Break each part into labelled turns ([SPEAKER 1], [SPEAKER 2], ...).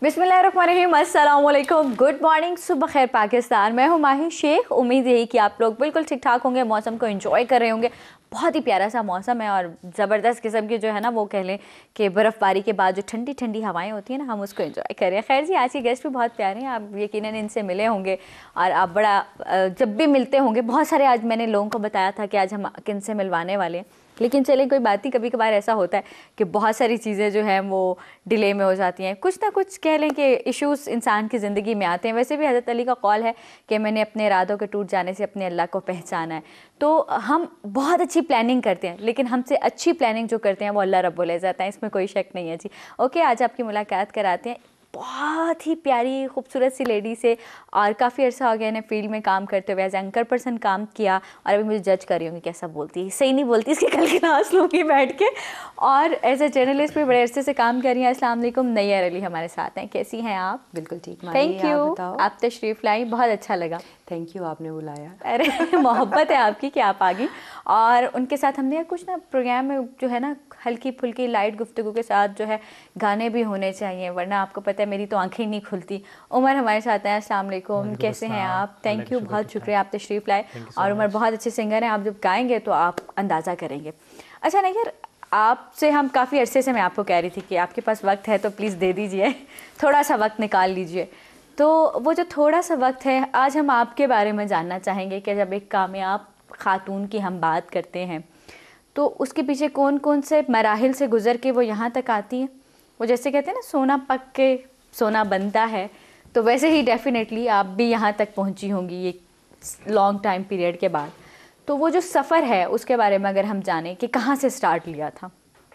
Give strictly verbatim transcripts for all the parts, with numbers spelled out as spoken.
[SPEAKER 1] बिस्मिल्लाहिर्रहमानिर्रहीम, अस्सलाम वालेकुम, गुड मॉर्निंग, सुबह खैर पाकिस्तान। मैं हूँ माही शेख। उम्मीद यही कि आप लोग बिल्कुल ठीक ठाक होंगे, मौसम को एंजॉय कर रहे होंगे। बहुत ही प्यारा सा मौसम है और ज़बरदस्त किस्म की जो है ना वो कह लें कि बर्फ़बारी के बाद जो ठंडी ठंडी हवाएं होती हैं ना, हम उसको एंजॉय कर रहे हैं। खैर जी, आज के गेस्ट भी बहुत प्यारे हैं, आप यकीनन इनसे मिले होंगे और आप बड़ा जब भी मिलते होंगे। बहुत सारे आज मैंने लोगों को बताया था कि आज हम किन से मिलवाने वाले हैं, लेकिन चलें कोई बात नहीं। कभी कभार ऐसा होता है कि बहुत सारी चीज़ें जो हैं वो डिले में हो जाती हैं, कुछ ना कुछ कह लें कि इश्यूज़ इंसान की ज़िंदगी में आते हैं। वैसे भी हज़रत अली का कौल है कि मैंने अपने इरादों के टूट जाने से अपने अल्लाह को पहचाना है। तो हम बहुत अच्छी प्लानिंग करते हैं, लेकिन हमसे अच्छी प्लानिंग जो करते हैं वो अल्लाह रब्बुल इज़्ज़त है, इसमें कोई शक नहीं है जी। ओके, आज आपकी मुलाकात कराते हैं बहुत ही प्यारी खूबसूरत सी लेडी से, और काफ़ी अर्सा हो गया इन्हें फील्ड में काम करते हुए। एज एंकर पर्सन काम किया और अभी मुझे जज कर रही हूँ कि कैसा बोलती है, सही नहीं बोलती, इसकी कल क्लास लूँगी बैठ के। और एज ए जर्नलिस्ट भी बड़े अरसे से काम कर रही हैं। अस्सलाम वालेकुम, नैयर अली हमारे साथ हैं। कैसी हैं आप?
[SPEAKER 2] बिल्कुल ठीक।
[SPEAKER 1] थैंक यू, आप तशरीफ़ लाई, बहुत अच्छा लगा।
[SPEAKER 2] थैंक यू, आपने बुलाया।
[SPEAKER 1] अरे मोहब्बत है आपकी कि आप आ गई। और उनके साथ हमने कुछ ना प्रोग्राम में जो है ना हल्की फुल्की लाइट गुफ्तगू के साथ जो है गाने भी होने चाहिए, वरना आपको पता है मेरी तो आंखें ही नहीं खुलती। उमर हमारे साथ हैं। अस्सलाम वालेकुम, कैसे हैं आप? थैंक यू, बहुत शुक्रिया, आप तशरीफ़ लाए। और उमर बहुत अच्छे सिंगर हैं, आप जब गाएंगे तो आप अंदाज़ा करेंगे। अच्छा नहीं यार, आपसे हम काफ़ी अरसे से मैं आपको कह रही थी कि आपके पास वक्त है तो प्लीज़ दे दीजिए, थोड़ा सा वक्त निकाल लीजिए। तो वो जो थोड़ा सा वक्त है, आज हम आपके बारे में जानना चाहेंगे कि जब एक कामयाब खातून की हम बात करते हैं तो उसके पीछे कौन कौन से मराहिल से गुज़र के वो यहाँ तक आती हैं। वो जैसे कहते हैं ना, सोना पक के सोना बनता है, तो वैसे ही डेफिनेटली आप भी यहाँ तक पहुँची होंगी एक लॉन्ग टाइम पीरियड के बाद। तो वो जो सफ़र है उसके बारे में अगर हम जानें कि कहाँ से स्टार्ट लिया था।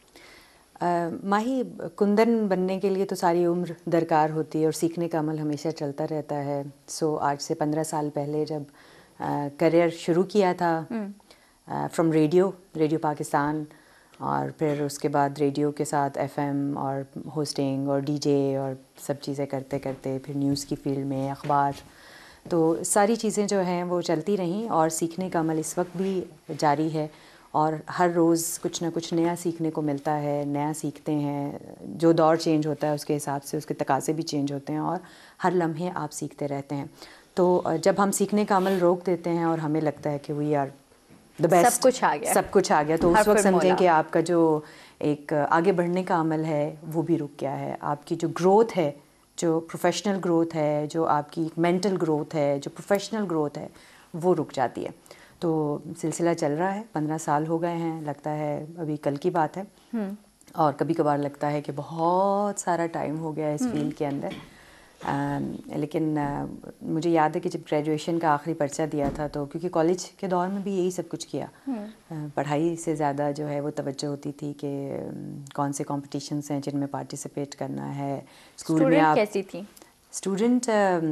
[SPEAKER 2] Uh, माही, कुंदन बनने के लिए तो सारी उम्र दरकार होती है और सीखने का अमल हमेशा चलता रहता है। सो so, आज से पंद्रह साल पहले जब करियर uh, शुरू किया था फ्रॉम रेडियो रेडियो पाकिस्तान, और फिर उसके बाद रेडियो के साथ एफएम और होस्टिंग और डीजे और सब चीज़ें करते करते फिर न्यूज़ की फील्ड में अखबार, तो सारी चीज़ें जो हैं वो चलती रहीं और सीखने का अमल इस वक्त भी जारी है। और हर रोज़ कुछ ना कुछ नया सीखने को मिलता है, नया सीखते हैं। जो दौर चेंज होता है उसके हिसाब से उसके तकाज़े भी चेंज होते हैं और हर लम्हे आप सीखते रहते हैं। तो जब हम सीखने का अमल रोक देते हैं और हमें लगता है कि वी आर द बेस्ट,
[SPEAKER 1] सब कुछ आ गया
[SPEAKER 2] सब कुछ आ गया, तो उस वक्त समझें कि आपका जो एक आगे बढ़ने का अमल है वो भी रुक गया है। आपकी जो ग्रोथ है, जो प्रोफेशनल ग्रोथ है, जो आपकी मेंटल ग्रोथ है, जो प्रोफेशनल ग्रोथ है, वो रुक जाती है। तो सिलसिला चल रहा है, पंद्रह साल हो गए हैं, लगता है अभी कल की बात है। और कभी कभार लगता है कि बहुत सारा टाइम हो गया इस फील्ड के अंदर। आ, लेकिन आ, मुझे याद है कि जब ग्रेजुएशन का आखिरी पर्चा दिया था, तो क्योंकि कॉलेज के दौर में भी यही सब कुछ किया, आ, पढ़ाई से ज़्यादा जो है वो तवज्जो होती थी कि कौन से कॉम्पिटिशन्स हैं जिनमें पार्टिसिपेट करना है।
[SPEAKER 1] स्कूल में आप कैसी थी?
[SPEAKER 2] स्टूडेंट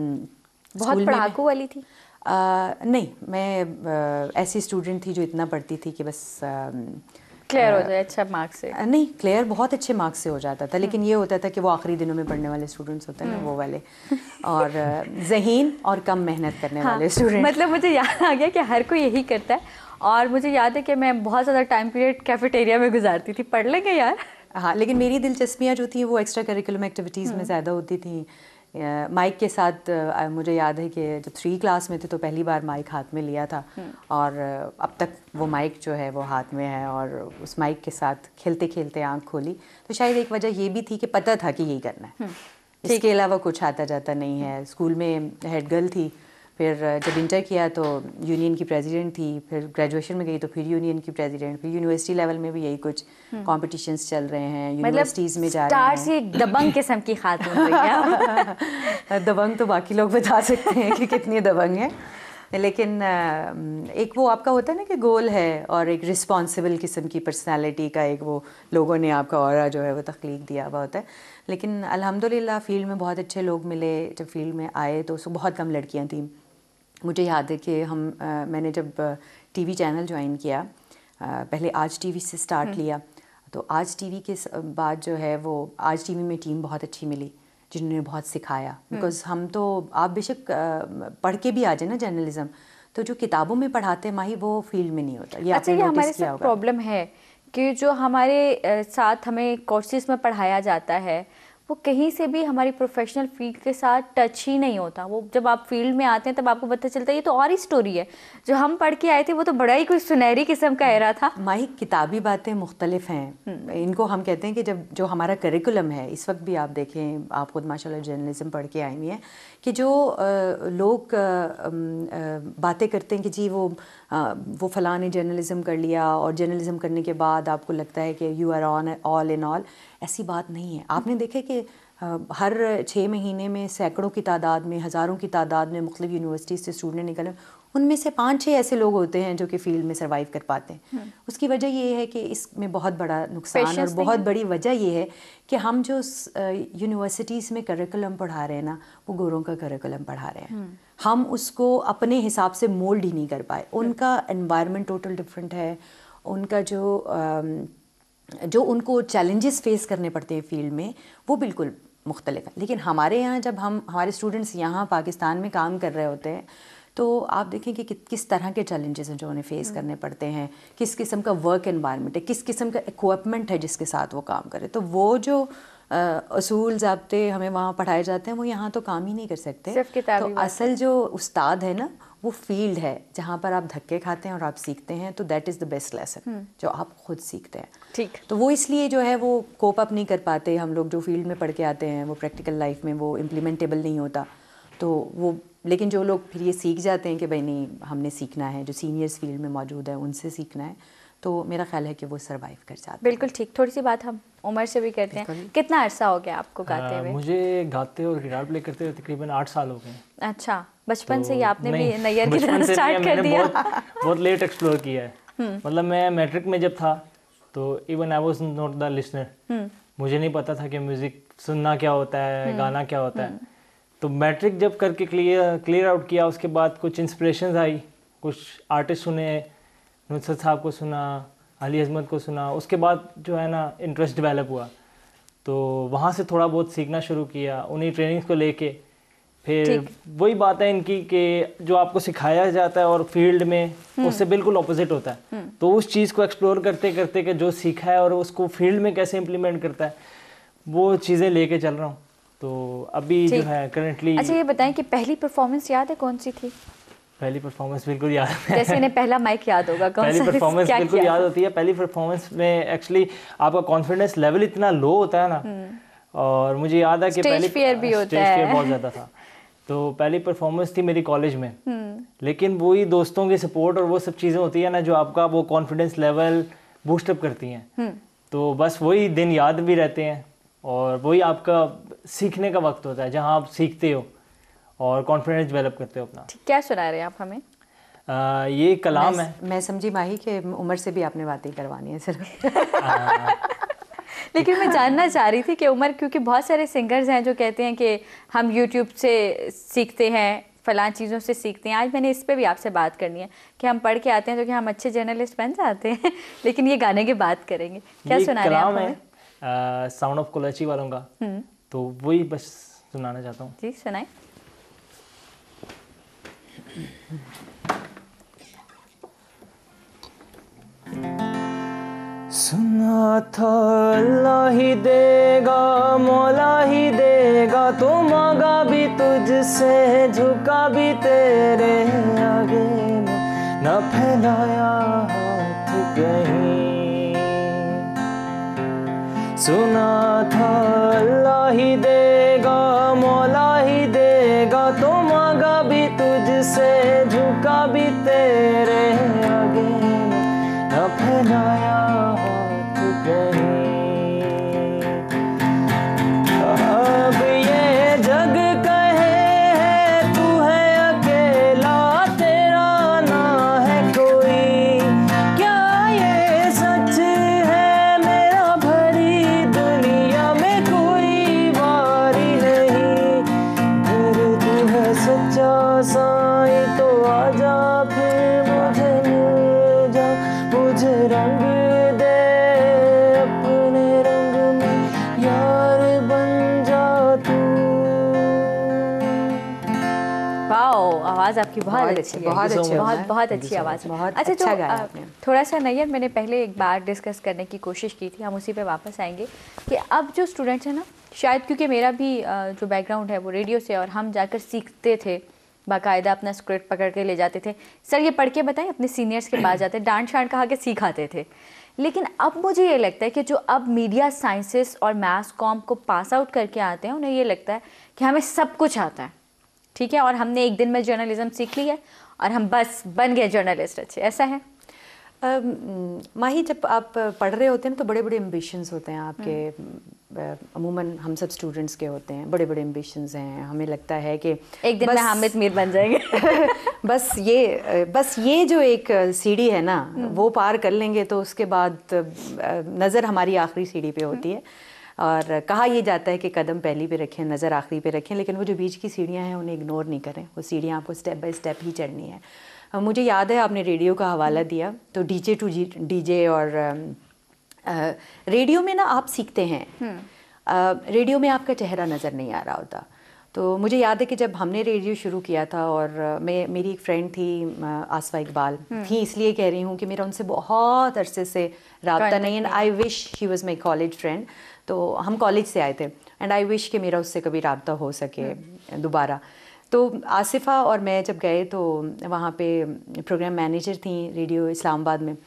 [SPEAKER 1] बहुत पढ़ाकू वाली थी?
[SPEAKER 2] Uh, नहीं, मैं uh, ऐसी स्टूडेंट थी जो इतना पढ़ती थी कि बस
[SPEAKER 1] क्लियर uh, हो जाए अच्छा मार्क्स से।
[SPEAKER 2] uh, नहीं, क्लियर बहुत अच्छे मार्क्स से हो जाता था, लेकिन ये होता था कि वो आखिरी दिनों में पढ़ने वाले स्टूडेंट्स होते हैं ना, वो वाले, और uh, ज़हीन और कम मेहनत करने हाँ, वाले स्टूडेंट।
[SPEAKER 1] मतलब मुझे याद आ गया कि हर कोई यही करता है। और मुझे याद है कि मैं बहुत ज़्यादा टाइम पीरियड कैफेटेरिया में गुजारती थी। पढ़ लेंगे यार।
[SPEAKER 2] हाँ, लेकिन मेरी दिलचस्पियाँ जो थी वो एक्स्ट्रा करिकुलम एक्टिविटीज़ में ज़्यादा होती थी। माइक uh, के साथ uh, मुझे याद है कि जब थ्री क्लास में थे तो पहली बार माइक हाथ में लिया था, और uh, अब तक वो माइक जो है वो हाथ में है, और उस माइक के साथ खेलते खेलते आंख खोली। तो शायद एक वजह ये भी थी कि पता था कि यही करना है, इसके अलावा कुछ आता जाता नहीं है। स्कूल में हेड गर्ल थी, फिर जब इंटर किया तो यूनियन की प्रेसिडेंट थी, फिर ग्रेजुएशन में गई तो फिर यूनियन की प्रेसिडेंट, फिर यूनिवर्सिटी लेवल में भी यही कुछ कॉम्पिटिशन्स चल रहे हैं, यूनिवर्सिटीज़ में जा रहे हैं।
[SPEAKER 1] से एक दबंग किस्म की खातून रही है।
[SPEAKER 2] दबंग तो बाकी लोग बता सकते हैं कि कितनी दबंग है, लेकिन एक वो आपका होता है ना कि गोल है, और एक रिस्पॉन्सिबल किस्म की पर्सनालिटी का एक वो लोगों ने आपका ऑरा जो है वो तख्लीक दिया हुआ होता है। लेकिन अल्हम्दुलिल्लाह फील्ड में बहुत अच्छे लोग मिले। जब फील्ड में आए तो उसको बहुत कम लड़कियाँ थीं। मुझे याद है कि हम आ, मैंने जब टीवी चैनल ज्वाइन किया, आ, पहले आज टीवी से स्टार्ट लिया, तो आज टीवी के बाद जो है वो आज टीवी में टीम बहुत अच्छी मिली जिन्होंने बहुत सिखाया। बिकॉज़ हम तो आप बेशक पढ़ के भी आ जाए ना जर्नलिज़म, तो जो किताबों में पढ़ाते हैं माही वो फील्ड में नहीं होता। ये
[SPEAKER 1] अच्छा, ये हमारे साथ प्रॉब्लम है कि जो हमारे साथ हमें कोर्सेज में पढ़ाया जाता है वो कहीं से भी हमारी प्रोफेशनल फील्ड के साथ टच ही नहीं होता। वो जब आप फील्ड में आते हैं तब आपको पता चलता है ये तो और ही स्टोरी है, जो हम पढ़ के आए थे वो तो बड़ा ही कोई सुनहरी किस्म का एरा था।
[SPEAKER 2] माही किताबी बातें मुख्तलिफ हैं, इनको हम कहते हैं कि जब जो हमारा करिकुलम है इस वक्त भी आप देखें, आप खुद माशाल्लाह जर्नलिज्म पढ़ के आई हुई हैं, कि जो आ, लोग आ, आ, बातें करते हैं कि जी वो आ, वो फ़लाँ ने जर्नलिज्म कर लिया और जर्नलिज्म करने के बाद आपको लगता है कि you are on all in all, ऐसी बात नहीं है। आपने देखे कि हर छः महीने में सैकड़ों की तादाद में, हज़ारों की तादाद में मुख्तलिफ यूनिवर्सिटीज़ से स्टूडेंट निकले, उनमें से पाँच छः ऐसे लोग होते हैं जो कि फील्ड में सर्वाइव कर पाते हैं। उसकी वजह ये है कि इसमें बहुत बड़ा नुकसान और बहुत बड़ी वजह ये है कि हम जो यूनिवर्सिटीज़ में करिकुलम पढ़ा रहे हैं ना, वो गोरों का करिकुलम पढ़ा रहे हैं। हम उसको अपने हिसाब से मोल्ड ही नहीं कर पाए। उनका एनवायरनमेंट टोटल डिफरेंट है, उनका जो जो उनको चैलेंजेस फेस करने पड़ते हैं फील्ड में वो बिल्कुल मुख्तलिफ है। लेकिन हमारे यहाँ जब हम हमारे स्टूडेंट्स यहाँ पाकिस्तान में काम कर रहे होते हैं तो आप देखें कि किस तरह के चैलेंजेस हैं जो उन्हें फेस करने पड़ते हैं, किस किस्म का वर्क एनवायरनमेंट है, किस किस्म का इक्विपमेंट है जिसके साथ वो काम करे। तो वो जो असूल ज़ाब्ते हमें वहाँ पढ़ाए जाते हैं वो यहाँ तो काम ही नहीं कर सकते।
[SPEAKER 1] सिर्फ किताबी
[SPEAKER 2] तो असल जो उस्ताद है ना वो फील्ड है जहाँ पर आप धक्के खाते हैं और आप सीखते हैं, तो that is the best lesson जो आप खुद सीखते हैं।
[SPEAKER 1] ठीक,
[SPEAKER 2] तो वो इसलिए जो है वो कोप अप नहीं कर पाते। हम लोग जो फील्ड में पढ़ के आते हैं वो प्रैक्टिकल लाइफ में वो इम्प्लीमेंटेबल नहीं होता। तो वो लेकिन जो लोग फिर ये सीख जाते हैं कि भाई नहीं हमने सीखना है, जो सीनियर्स फील्ड में मौजूद है उनसे सीखना है, तो मेरा ख्याल है कि वो सर्वाइव कर जाते हैं।
[SPEAKER 1] बिल्कुल ठीक। थोड़ी सी बात हम उमर से भी करते हैं। कितना अरसा हो गया आपको गाते हुए?
[SPEAKER 3] मुझे गाते और गिटार प्ले करते हुए तकरीबन आठ साल हो गए।
[SPEAKER 1] अच्छा, बचपन
[SPEAKER 3] तो
[SPEAKER 1] से ही आपने भी
[SPEAKER 3] नहीं,
[SPEAKER 1] नैयर की
[SPEAKER 3] बचपन
[SPEAKER 1] तरह
[SPEAKER 3] से
[SPEAKER 1] स्टार्ट
[SPEAKER 3] नहीं,
[SPEAKER 1] कर
[SPEAKER 3] मैंने
[SPEAKER 1] दिया?
[SPEAKER 3] बहुत, बहुत लेट एक्सप्लोर किया है। मतलब मैं मैट्रिक में जब था तो even I was not the listener, मुझे नहीं पता था कि म्यूजिक सुनना क्या होता है, गाना क्या होता है। तो मैट्रिक जब करके क्लियर क्लियर आउट किया, उसके बाद कुछ इंस्पिरेशंस आई, कुछ आर्टिस्ट सुने, नुसरत साहब को सुना, अली अजमत को सुना। उसके बाद जो है ना इंटरेस्ट डेवलप हुआ, तो वहाँ से थोड़ा बहुत सीखना शुरू किया उन्हीं ट्रेनिंग्स को लेके। फिर वही बात है इनकी कि जो आपको सिखाया जाता है और फील्ड में उससे बिल्कुल ऑपोजिट होता है। तो उस चीज़ को एक्सप्लोर करते करते कि जो सीखा है और उसको फील्ड में कैसे इम्प्लीमेंट करता है, वो चीज़ें लेके चल रहा हूँ। तो अभी जो है करंटली।
[SPEAKER 1] अच्छा ये बताएं कि पहली परफॉर्मेंस याद है कौन सी थी?
[SPEAKER 3] पहली परफॉर्मेंस बिल्कुल याद है।
[SPEAKER 1] जैसे इन्हें पहला माइक याद होगा, कौन
[SPEAKER 3] पहली
[SPEAKER 1] सा?
[SPEAKER 3] परफॉर्मेंस बिल्कुल याद होती है। पहली परफॉर्मेंस में एक्चुअली आपका कॉन्फिडेंस लेवल इतना लो होता है ना, और मुझे याद है कि पहली
[SPEAKER 1] फियर भी होता
[SPEAKER 3] स्टेज फियर बहुत ज़्यादा था। तो पहली परफॉर्मेंस थी मेरी कॉलेज में, लेकिन वही दोस्तों की सपोर्ट और वो सब चीज़ें होती है ना जो आपका वो कॉन्फिडेंस लेवल बूस्टअप करती हैं। तो बस वही दिन याद भी रहते हैं और वही आपका सीखने का वक्त होता है जहाँ आप सीखते हो और कॉन्फिडेंस डेवलप करते हो अपना।
[SPEAKER 1] क्या सुना रहे हैं आप हमें?
[SPEAKER 3] आ, ये कलाम
[SPEAKER 2] मैं,
[SPEAKER 3] है।
[SPEAKER 2] मैं समझी माही कि उमर से भी आपने बातें करवानी है सिर्फ।
[SPEAKER 1] लेकिन मैं जानना चाह रही थी कि उमर, क्योंकि बहुत सारे सिंगर्स हैं जो कहते हैं कि हम यूट्यूब से सीखते हैं, फलां चीज़ों से सीखते हैं। आज मैंने इस पे भी आपसे बात करनी है कि हम पढ़ के आते हैं तो कि हम अच्छे जर्नलिस्ट बन जाते हैं। लेकिन ये गाने की बात करेंगे। क्या सुना रहे हैं आप हमें?
[SPEAKER 3] साउंड ऑफ कोलाची वालों का, तो वही बस सुनाना चाहता हूँ।
[SPEAKER 1] जी सुनाएं।
[SPEAKER 3] सुना था अल्लाह ही देगा, मौला ही देगा, तो मांगा भी तुझसे, झुका भी तेरे आगे, न फैलाया हाथ कहीं। सुना था अल्लाह ही देगा, मौला ही देगा, तो मांगा भी तुझसे, झुका भी तेरे आगे, न फैलाया हाथ कहीं। अब ये जग कहे है तू है अकेला, तेरा ना है कोई, क्या ये सच है मेरा, भरी दुनिया में कोई बारी नहीं। फिर तू है सच्चा साईं तो आजा, फिर मुझे ले जा, मुझे रंग
[SPEAKER 1] आवाज़ आपकी बहुत अच्छी है,
[SPEAKER 2] बहुत अच्छी
[SPEAKER 1] बहुत बहुत अच्छी आवाज़ है।
[SPEAKER 2] बहुत
[SPEAKER 1] अच्छा,
[SPEAKER 2] अच्छा
[SPEAKER 1] तो
[SPEAKER 2] गाया
[SPEAKER 1] अ,
[SPEAKER 2] आपने।
[SPEAKER 1] थोड़ा सा नैयर मैंने पहले एक बार डिस्कस करने की कोशिश की थी, हम उसी पे वापस आएंगे कि अब जो स्टूडेंट्स हैं ना, शायद क्योंकि मेरा भी अ, जो बैकग्राउंड है वो रेडियो से, और हम जाकर सीखते थे, बाकायदा अपना स्क्रिप्ट पकड़ के ले जाते थे, सर ये पढ़ के बताएं, अपने सीनियर्स के पास जाते, डांट शांट कहा के सीखाते थे। लेकिन अब मुझे ये लगता है कि जो अब मीडिया साइंसेस और मैथ्स कॉम को पास आउट करके आते हैं, उन्हें ये लगता है कि हमें सब कुछ आता है, ठीक है, और हमने एक दिन में जर्नलिज्म सीख ली है और हम बस बन गए जर्नलिस्ट अच्छे, ऐसा है?
[SPEAKER 2] अम, माही, जब आप पढ़ रहे होते हैं तो बड़े बड़े एम्बिशंस होते हैं आपके, अमूमन हम सब स्टूडेंट्स के होते हैं, बड़े बड़े एम्बिशंस हैं, हमें लगता है कि
[SPEAKER 1] एक दिन में हामिद मीर बन जाएंगे।
[SPEAKER 2] बस ये बस ये जो एक सीढ़ी है ना, वो पार कर लेंगे तो उसके बाद नज़र हमारी आखिरी सीढ़ी पे होती है। और कहा यह जाता है कि कदम पहली पे रखें, नज़र आखिरी पे रखें, लेकिन वो जो बीच की सीढ़ियाँ हैं उन्हें इग्नोर नहीं करें, वो सीढ़ियाँ आपको स्टेप बाय स्टेप ही चढ़नी है। अ, मुझे याद है आपने रेडियो का हवाला दिया, तो डीजे टू जी डीजे और अ, रेडियो में ना आप सीखते हैं, अ, रेडियो में आपका चेहरा नज़र नहीं आ रहा होता। तो मुझे याद है कि जब हमने रेडियो शुरू किया था, और मैं मेरी एक फ्रेंड थी आसफा इकबाल थी, इसलिए कह रही हूँ कि मेरा उनसे बहुत अरसे से रब्ता नहीं, and I wish she was my college friend. तो हम कॉलेज से आए थे, एंड आई विश कि मेरा उससे कभी रब्ता हो सके दोबारा। तो आसिफ़ा और मैं जब गए तो वहाँ पे प्रोग्राम मैनेजर थी रेडियो इस्लामाबाद में,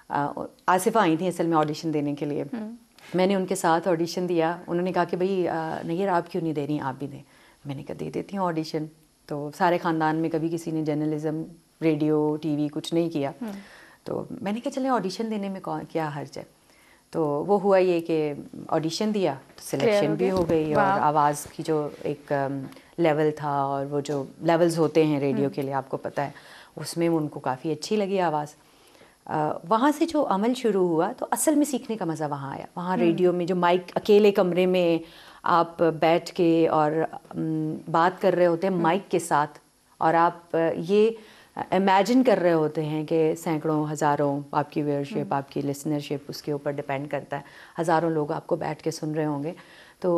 [SPEAKER 2] आसिफ़ा आई थी असल में ऑडिशन देने के लिए। मैंने उनके साथ ऑडिशन दिया, उन्होंने कहा कि भाई नैयर आप क्यों नहीं दे रही, आप भी दें। मैंने कहा दे देती हूँ ऑडिशन। तो सारे ख़ानदान में कभी किसी ने जर्नलिज़म, रेडियो, टीवी कुछ नहीं किया, तो मैंने कहा चले ऑडिशन देने में कौन क्या हर्ज है। तो वो हुआ ये कि ऑडिशन दिया तो सिलेक्शन भी हो गई, और आवाज़ की जो एक लेवल था, और वो जो लेवल्स होते हैं रेडियो के लिए आपको पता है, उसमें उनको काफ़ी अच्छी लगी आवाज़। वहाँ से जो अमल शुरू हुआ तो असल में सीखने का मज़ा वहाँ आया। वहाँ रेडियो में जो माइक, अकेले कमरे में आप बैठ के और बात कर रहे होते हैं माइक के साथ, और आप ये इमेजिन कर रहे होते हैं कि सैकड़ों हज़ारों आपकी व्यूअरशिप, आपकी लिसनरशिप, उसके ऊपर डिपेंड करता है, हज़ारों लोग आपको बैठ के सुन रहे होंगे। तो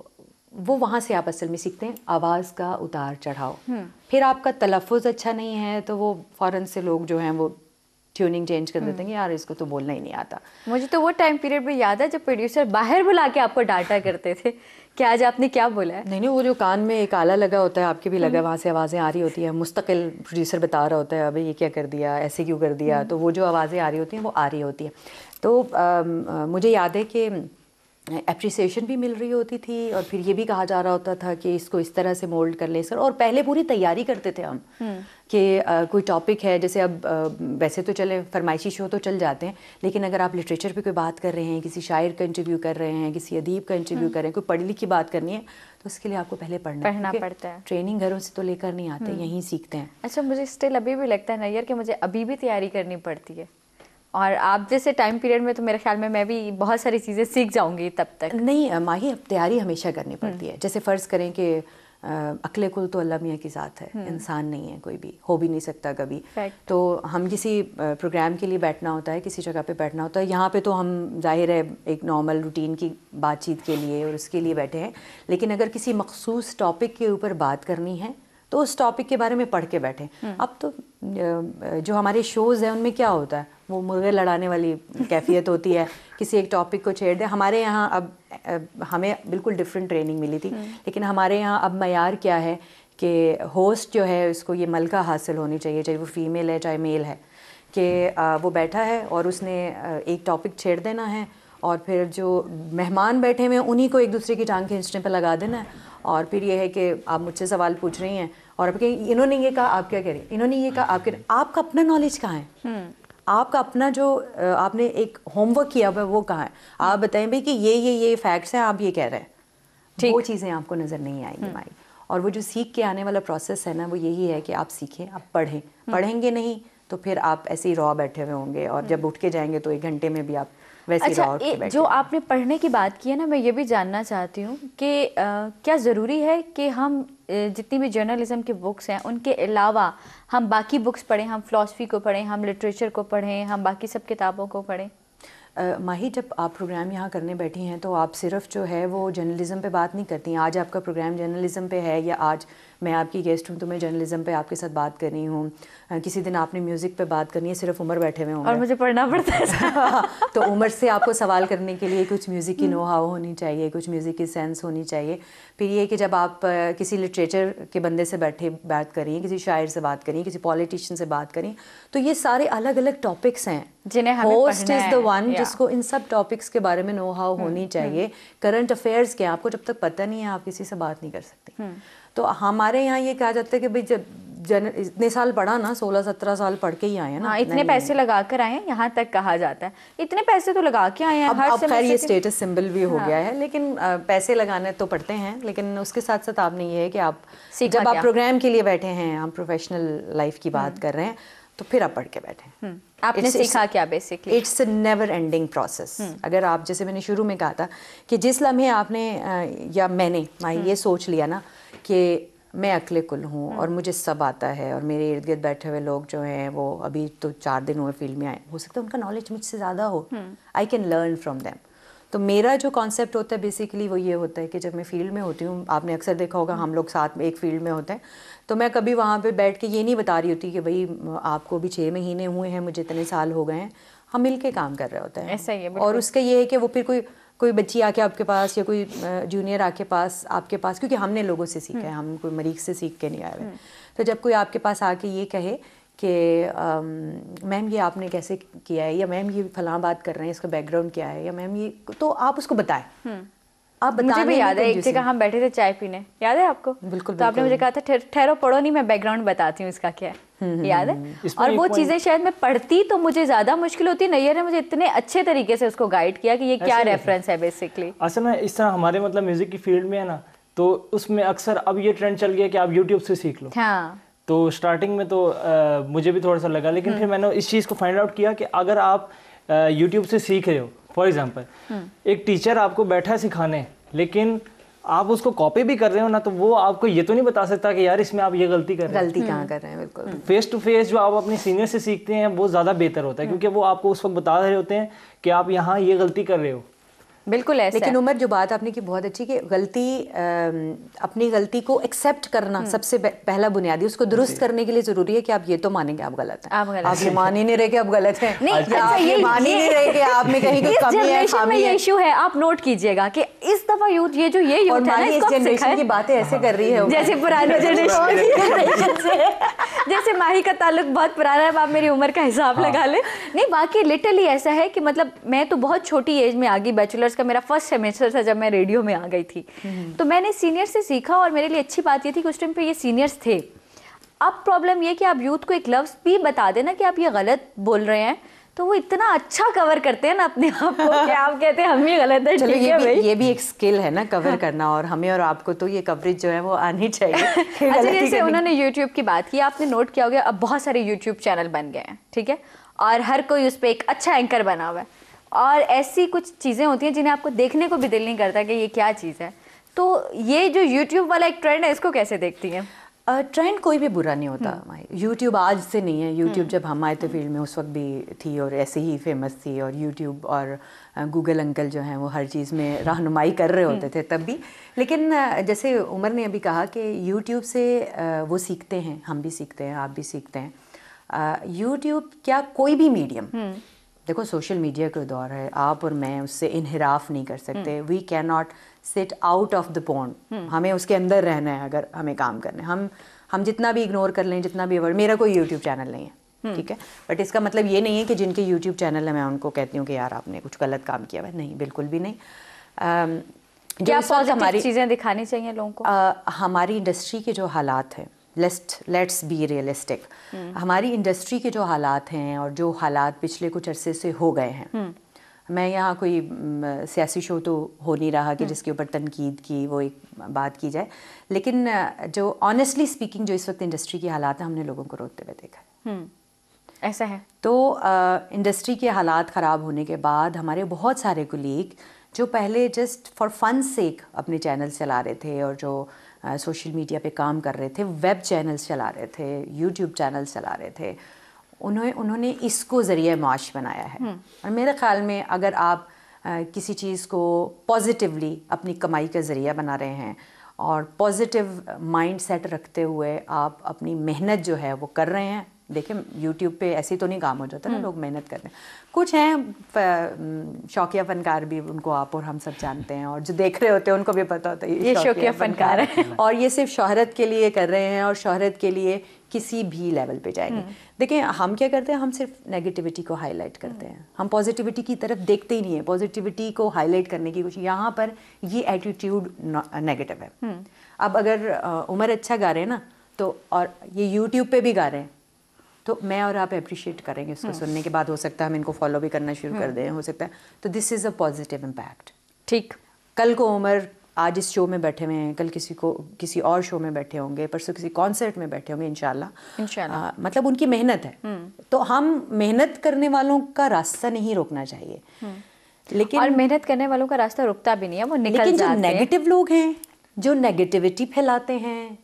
[SPEAKER 2] वो वहाँ से आप असल में सीखते हैं आवाज़ का उतार चढ़ाव। फिर आपका तलफ़ुज़ अच्छा नहीं है तो वो फ़ौरन से लोग जो हैं वो ट्यूनिंग चेंज कर देते हैं कि यार इसको तो बोलना ही नहीं आता।
[SPEAKER 1] मुझे तो वो टाइम पीरियड में याद है जब प्रोड्यूसर बाहर बुला के आपको डांटा करते थे कि आज आपने क्या बोला है।
[SPEAKER 2] नहीं नहीं, वो जो कान में एक आला लगा होता है, आपके भी लगा, वहाँ से आवाज़ें आ रही होती है, मुस्तकिल प्रोड्यूसर बता रहा होता है अबे ये क्या कर दिया, ऐसे क्यों कर दिया, तो वो जो आवाज़ें आ रही होती हैं वो आ रही होती हैं। तो आ, आ, मुझे याद है कि एप्रिसिएशन भी मिल रही होती थी, और फिर ये भी कहा जा रहा होता था कि इसको इस तरह से मोल्ड कर लें सर। और पहले पूरी तैयारी करते थे हम कि आ, कोई टॉपिक है, जैसे अब आ, वैसे तो चले फरमाइशी शो तो चल जाते हैं, लेकिन अगर आप लिटरेचर पे कोई बात कर रहे हैं, किसी शायर का इंटरव्यू कर रहे हैं, किसी अदीब का इंटरव्यू कर रहे हैं, कोई पढ़ी लिखी बात करनी है, तो उसके लिए आपको पहले पढ़ना
[SPEAKER 1] पढ़ना पड़ता है।
[SPEAKER 2] ट्रेनिंग घरों से तो लेकर नहीं आते, यहीं सीखते हैं।
[SPEAKER 1] अच्छा, मुझे स्टिल अभी भी लगता है नैयर कि मुझे अभी भी तैयारी करनी पड़ती है, और आप जैसे टाइम पीरियड में तो मेरे ख्याल में मैं भी बहुत सारी चीज़ें सीख जाऊंगी तब तक।
[SPEAKER 2] नहीं माही, अब तैयारी हमेशा करनी पड़ती है। जैसे फ़र्ज़ करें कि अक्ले कुल तो अल्लाह मियाँ के साथ है, इंसान नहीं है, कोई भी हो भी नहीं सकता कभी। तो हम किसी प्रोग्राम के लिए बैठना होता है, किसी जगह पे बैठना होता है, यहाँ पे तो हम जाहिर है एक नॉर्मल रूटीन की बातचीत के लिए और उसके लिए बैठे हैं, लेकिन अगर किसी मखसूस टॉपिक के ऊपर बात करनी है तो उस टॉपिक के बारे में पढ़ के बैठें। अब तो जो हमारे शोज़ हैं उनमें क्या होता है, वो मुर्गे लड़ाने वाली कैफियत होती है, किसी एक टॉपिक को छेड़ दे। हमारे यहाँ अब हमें बिल्कुल डिफरेंट ट्रेनिंग मिली थी, लेकिन हमारे यहाँ अब मयार क्या है कि होस्ट जो है उसको ये मलका हासिल होनी चाहिए, चाहे वो फीमेल है चाहे मेल है, कि वो बैठा है और उसने एक टॉपिक छेड़ देना है, और फिर जो मेहमान बैठे हुए हैं उन्हीं को एक दूसरे की टांग खींचने पर लगा देना है। और फिर ये है कि आप मुझसे सवाल पूछ रही हैं और अब इन्होंने ये कहा आप क्या कह रही हैं, इन्होंने ये कहा आप क्या, आपका अपना नॉलेज कहाँ है, आपका अपना जो आपने एक होमवर्क किया हुआ है वो कहाँ है, आप बताएं भाई कि ये ये ये फैक्ट्स हैं, आप ये कह रहे हैं, वो चीज़ें आपको नज़र नहीं आएंगी माई। और वो जो सीख के आने वाला प्रोसेस है ना, वो यही है कि आप सीखें, आप पढ़ें, पढ़ेंगे नहीं तो फिर आप ऐसे ही रॉ बैठे हुए होंगे, और जब उठ के जाएंगे तो एक घंटे में भी आप वैसे
[SPEAKER 1] अच्छा,
[SPEAKER 2] रॉ के
[SPEAKER 1] जो आपने पढ़ने की बात की है ना, मैं ये भी जानना चाहती हूँ कि क्या ज़रूरी है कि हम जितनी भी जर्नलिज्म की बुक्स हैं उनके अलावा हम बाकी बुक्स पढ़ें, हम फ़िलासफ़ी को पढ़ें, हम लिटरेचर को पढ़ें, हम बाकी सब किताबों को पढ़ें?
[SPEAKER 2] Uh, माही, जब आप प्रोग्राम यहाँ करने बैठी हैं तो आप सिर्फ जो है वो जर्नलिज़म पे बात नहीं करती हैं। आज आपका प्रोग्राम जर्नलिज़म पे है या आज मैं आपकी गेस्ट हूँ तो मैं जर्नलिज्म पे आपके साथ बात कर रही हूँ, किसी दिन आपने म्यूज़िक पे बात करनी है, सिर्फ उमर बैठे हुए होंगे
[SPEAKER 1] और मुझे पढ़ना पड़ता है
[SPEAKER 2] तो उमर से आपको सवाल करने के लिए कुछ म्यूज़िक की नो हाउ होनी चाहिए, कुछ म्यूज़िक की सेंस होनी चाहिए। फिर ये कि जब आप किसी लिटरेचर के बंदे से बैठे बात करिए, किसी शायर से बात करिए, किसी पॉलिटिशियन से बात करिए, तो ये सारे अलग अलग टॉपिक्स हैं
[SPEAKER 1] जिन्हें हमें
[SPEAKER 2] होस्ट
[SPEAKER 1] पढ़ना
[SPEAKER 2] इज़ द
[SPEAKER 1] है,
[SPEAKER 2] वन
[SPEAKER 1] या।
[SPEAKER 2] जिसको इन सब टॉपिक्स के बारे में नो हाउ होनी चाहिए। करंट अफेयर्स के आपको जब तक पता नहीं है आप किसी से बात नहीं कर सकते। तो हमारे यहाँ ये कहा जाता है कि भाई जब जन इतने साल पढ़ा ना, सोलह सत्रह साल पढ़ के ही आए हैं ना।
[SPEAKER 1] हाँ, इतने पैसे लगा कर आए हैं, यहाँ तक कहा जाता है इतने पैसे तो लगा के आए हैं।
[SPEAKER 2] अब,
[SPEAKER 1] हर
[SPEAKER 2] अब खैर ये
[SPEAKER 1] semester के-
[SPEAKER 2] स्टेटस सिंबल भी हो गया है, लेकिन आ, पैसे लगाने तो पड़ते हैं, लेकिन उसके साथ साथ आपने ये है कि आप
[SPEAKER 1] सीखा
[SPEAKER 2] जब आप
[SPEAKER 1] क्या?
[SPEAKER 2] प्रोग्राम के लिए बैठे हैं, हम प्रोफेशनल लाइफ की बात कर रहे हैं, तो फिर आप पढ़ के बैठे हैं।
[SPEAKER 1] आपने
[SPEAKER 2] It's-
[SPEAKER 1] सीखा
[SPEAKER 2] it's-
[SPEAKER 1] क्या basically?
[SPEAKER 2] It's a never ending process. अगर आप, जैसे मैंने शुरू में कहा था कि जिस लम्हे आपने अ, या मैंने माही ये सोच लिया ना कि मैं अक्ले कुल हूँ और मुझे सब आता है, और मेरे इर्द गिर्द बैठे हुए लोग जो हैं वो अभी तो चार दिन हुए फील्ड में आए, हो सकता है उनका नॉलेज मुझसे ज़्यादा हो, I can learn from them. तो मेरा जो कॉन्सेप्ट होता है बेसिकली वो ये होता है कि जब मैं फील्ड में होती हूँ, आपने अक्सर देखा होगा हम लोग साथ में एक फील्ड में होते हैं, तो मैं कभी वहाँ पे बैठ के ये नहीं बता रही होती कि भाई आपको भी छः महीने हुए हैं, मुझे इतने साल हो गए हैं। हम मिल के काम कर रहे होते हैं।
[SPEAKER 1] ऐसा ही है,
[SPEAKER 2] और उसका ये है कि वो फिर कोई कोई बच्ची आके आपके पास या कोई जूनियर आके पास आपके पास, क्योंकि हमने लोगों से सीखा है, हम कोई मरीज से सीख के नहीं आए हुए। तो जब कोई आपके पास आके ये कहे कि मैम ये आपने कैसे किया है, या मैम ये फलां बात कर रहे हैं, इसका बैकग्राउंड क्या है, या मैम ये, तो आप उसको बताएं। आप
[SPEAKER 1] मुझे
[SPEAKER 2] बताने
[SPEAKER 1] भी
[SPEAKER 2] में
[SPEAKER 1] याद है एक
[SPEAKER 2] कंजूसी-
[SPEAKER 1] जगह हम बैठे थे चाय पीने, याद है आपको?
[SPEAKER 2] बिल्कुल,
[SPEAKER 1] तो आपने
[SPEAKER 2] बिल्कुल।
[SPEAKER 1] मुझे कहा था "ठहर- ठहरो पढ़ो नहीं, मैं बैकग्राउंड बताती हूँ इसका क्या है", याद है?
[SPEAKER 3] इसमें
[SPEAKER 1] और
[SPEAKER 3] एक
[SPEAKER 1] वो
[SPEAKER 3] point-
[SPEAKER 1] चीजें शायद मैं पढ़ती तो मुझे ज्यादा मुश्किल होती, नैयर ने मुझे इतने अच्छे तरीके से उसको गाइड किया कि ये क्या
[SPEAKER 3] ऐसे ही
[SPEAKER 1] रेफरेंस है बेसिकली।
[SPEAKER 3] असल में इस तरह हमारे मतलब म्यूजिक की फील्ड में है ना, तो उसमें अक्सर अब ये ट्रेंड चल गया कि आप यूट्यूब से सीख लो।
[SPEAKER 1] हाँ,
[SPEAKER 3] तो स्टार्टिंग में तो आ, मुझे भी थोड़ा सा लगा, लेकिन फिर मैंने इस चीज़ को फाइंड आउट किया कि अगर आप यूट्यूब से सीख रहे हो, फॉर एग्जांपल एक टीचर आपको बैठा है सिखाने, लेकिन आप उसको कॉपी भी कर रहे हो ना, तो वो आपको ये तो नहीं बता सकता कि यार इसमें आप ये गलती कर रहे हो।
[SPEAKER 2] गलती कहाँ कर रहे हैं, बिल्कुल।
[SPEAKER 3] फेस टू फेस जो आप अपने सीनियर से सीखते हैं वो ज़्यादा बेहतर होता है, क्योंकि वो आपको उस वक्त बता रहे होते हैं कि आप यहाँ ये गलती कर रहे हो।
[SPEAKER 1] बिल्कुल ऐसा
[SPEAKER 2] लेकिन
[SPEAKER 1] है।
[SPEAKER 2] उमर, जो बात आपने की बहुत अच्छी, कि गलती अम, अपनी गलती को एक्सेप्ट करना सबसे पह- पहला बुनियादी, उसको दुरुस्त करने के लिए जरूरी है कि आप ये तो मानेंगे आप गलत हैं,
[SPEAKER 1] आप गलत
[SPEAKER 2] आप ये मान ही नहीं रहे कि आप गलत हैं,
[SPEAKER 1] नहीं,
[SPEAKER 2] या
[SPEAKER 1] अच्छा,
[SPEAKER 2] आप ये
[SPEAKER 1] ये-
[SPEAKER 2] मान ही
[SPEAKER 1] ये-
[SPEAKER 2] नहीं रहे कि आप में कहीं कोई
[SPEAKER 1] इस
[SPEAKER 2] कमी है,
[SPEAKER 1] जनरेशन में
[SPEAKER 2] खामी
[SPEAKER 1] ये
[SPEAKER 2] है।
[SPEAKER 1] इशू है, आप नोट कीजिएगा कि इस दफा यूथ, ये जो ये
[SPEAKER 2] और
[SPEAKER 1] यूथ है ना,
[SPEAKER 2] मानी इस
[SPEAKER 1] इसको आप
[SPEAKER 2] जनरेशन
[SPEAKER 1] सिखाएं।
[SPEAKER 2] की बातें ऐसे कर रही है
[SPEAKER 1] जैसे पुराने जनरेशन से, जैसे माही का ताल्लुक बहुत पुराना है, आप मेरी उम्र का हिसाब लगा ले। नहीं, बाकी लिटरली ऐसा है कि मतलब मैं तो बहुत छोटी एज में आ गई, बैचलर्स का मेरा फर्स्ट सेमेस्टर था जब मैं रेडियो में आ गई थी, तो मैंने सीनियर से सीखा, और मेरे लिए अच्छी बात ये थी कि उस टाइम पे ये सीनियर्स थे। अब प्रॉब्लम ये कि आप यूथ को एक लफ्ज़ भी बता देना कि आप ये गलत बोल रहे हैं, तो वो इतना अच्छा कवर करते हैं ना अपने आप को कि आप कहते हैं हम ही गलत है।
[SPEAKER 2] चलो,
[SPEAKER 1] ठीक
[SPEAKER 2] ये
[SPEAKER 1] है
[SPEAKER 2] भी
[SPEAKER 1] भाई।
[SPEAKER 2] ये भी एक स्किल है ना, कवर करना, और हमें और आपको तो ये कवरेज जो है वो आनी चाहिए। कि
[SPEAKER 1] अच्छा,
[SPEAKER 2] गलती
[SPEAKER 1] जैसे
[SPEAKER 2] करने-
[SPEAKER 1] उन्होंने यूट्यूब की बात की, आपने नोट किया होगा अब बहुत सारे यूट्यूब चैनल बन गए हैं, ठीक है, और हर कोई उस पर एक अच्छा एंकर बना हुआ है, और ऐसी कुछ चीज़ें होती हैं जिन्हें आपको देखने को भी दिल नहीं करता कि ये क्या चीज़ है। तो ये जो यूट्यूब वाला एक ट्रेंड है, इसको कैसे देखती हैं?
[SPEAKER 2] ट्रेंड कोई भी बुरा नहीं होता। यूट्यूब आज से नहीं है, यूट्यूब जब हम आए थे फील्ड में उस वक्त भी थी और ऐसे ही फेमस थी, और यूट्यूब और गूगल अंकल जो हैं वो हर चीज़ में रहनुमाई कर रहे होते थे तब भी। लेकिन अ, जैसे उमर ने अभी कहा कि यूट्यूब से अ, वो सीखते हैं, हम भी सीखते हैं, आप भी सीखते हैं। यूट्यूब क्या, कोई भी मीडियम, देखो सोशल मीडिया का दौर है, आप और मैं उससे इनहिराफ नहीं कर सकते। We can not sit out of the pond, हमें उसके अंदर रहना है अगर हमें काम करना है। हम हम जितना भी इग्नोर कर लें, जितना भी अवॉइड, मेरा कोई यूट्यूब चैनल नहीं है, ठीक है, बट इसका मतलब ये नहीं है कि जिनके यूट्यूब चैनल है मैं उनको कहती हूँ कि यार आपने कुछ गलत काम किया है, नहीं, बिल्कुल भी नहीं। अम, जो
[SPEAKER 1] क्या
[SPEAKER 2] इस वक्त
[SPEAKER 1] पॉजिटिव
[SPEAKER 2] हमारी
[SPEAKER 1] चीज़ें दिखानी चाहिए लोगों को?
[SPEAKER 2] अ, हमारी इंडस्ट्री के जो हालात हैं, लेट्स लेट्स बी रियलिस्टिक, हमारी इंडस्ट्री के जो हालात हैं और जो हालात पिछले कुछ अरसे से हो गए हैं, मैं यहाँ कोई म, सियासी शो तो हो नहीं रहा कि जिसके ऊपर तनकीद की वो एक बात की जाए, लेकिन अ, जो ऑनेस्टली स्पीकिंग जो इस वक्त इंडस्ट्री की हालात हैं, हमने लोगों को रोते हुए देखा है।
[SPEAKER 1] हम्म, ऐसा है।
[SPEAKER 2] तो इंडस्ट्री के हालात ख़राब होने के बाद हमारे बहुत सारे कुलीग जो पहले जस्ट फॉर फन सेक अपने चैनल चला रहे थे और जो सोशल मीडिया पे काम कर रहे थे, वेब चैनल्स चला रहे थे, यूट्यूब चैनल्स चला रहे थे, उन्होंने उन्होंने इसको ज़रिए माश बनाया है। और मेरे ख़्याल में अगर आप आ, किसी चीज़ को पॉजिटिवली अपनी कमाई का ज़रिया बना रहे हैं और पॉजिटिव माइंड सेट रखते हुए आप अपनी मेहनत जो है वो कर रहे हैं। देखें यूट्यूब पे ऐसे तो नहीं काम हो जाता ना, लोग मेहनत करते हैं। कुछ हैं शौकिया फनकार भी, उनको आप और हम सब जानते हैं, और जो देख रहे होते हैं उनको भी पता होता है
[SPEAKER 1] ये शौकिया फनकार है,
[SPEAKER 2] और ये सिर्फ शोहरत के लिए कर रहे हैं और शोहरत के लिए किसी भी लेवल पे जाएंगे। देखें हम क्या करते हैं, हम सिर्फ नेगेटिविटी को हाईलाइट करते हैं, हम पॉजिटिविटी की तरफ देखते ही नहीं है। पॉजिटिविटी को हाईलाइट करने की कोशिश, यहाँ पर ये एटीट्यूड नेगेटिव है। अब अगर उमर अच्छा गा रहे हैं ना, तो और ये यूट्यूब पे भी गा रहे हैं, तो मैं और आप अप्रिशिएट करेंगे उसको सुनने के बाद। हो सकता है हम इनको फॉलो भी करना शुरू कर दें, हो सकता है। तो this is a positive impact.
[SPEAKER 1] ठीक,
[SPEAKER 2] कल को उमर आज इस शो में बैठे हुए हैं, कल किसी को किसी और शो में बैठे होंगे, परसों किसी कॉन्सर्ट में बैठे होंगे, इंशाल्लाह
[SPEAKER 1] इंशाल्लाह।
[SPEAKER 2] मतलब उनकी मेहनत है, तो हम मेहनत करने वालों का रास्ता नहीं रोकना चाहिए। लेकिन
[SPEAKER 1] और मेहनत करने वालों का रास्ता रुकता भी नहीं है, वो निकल
[SPEAKER 2] लेकिन जो
[SPEAKER 1] जाते हैं।
[SPEAKER 2] नेगेटिव लोग हैं, जो नेगेटिविटी फैलाते हैं,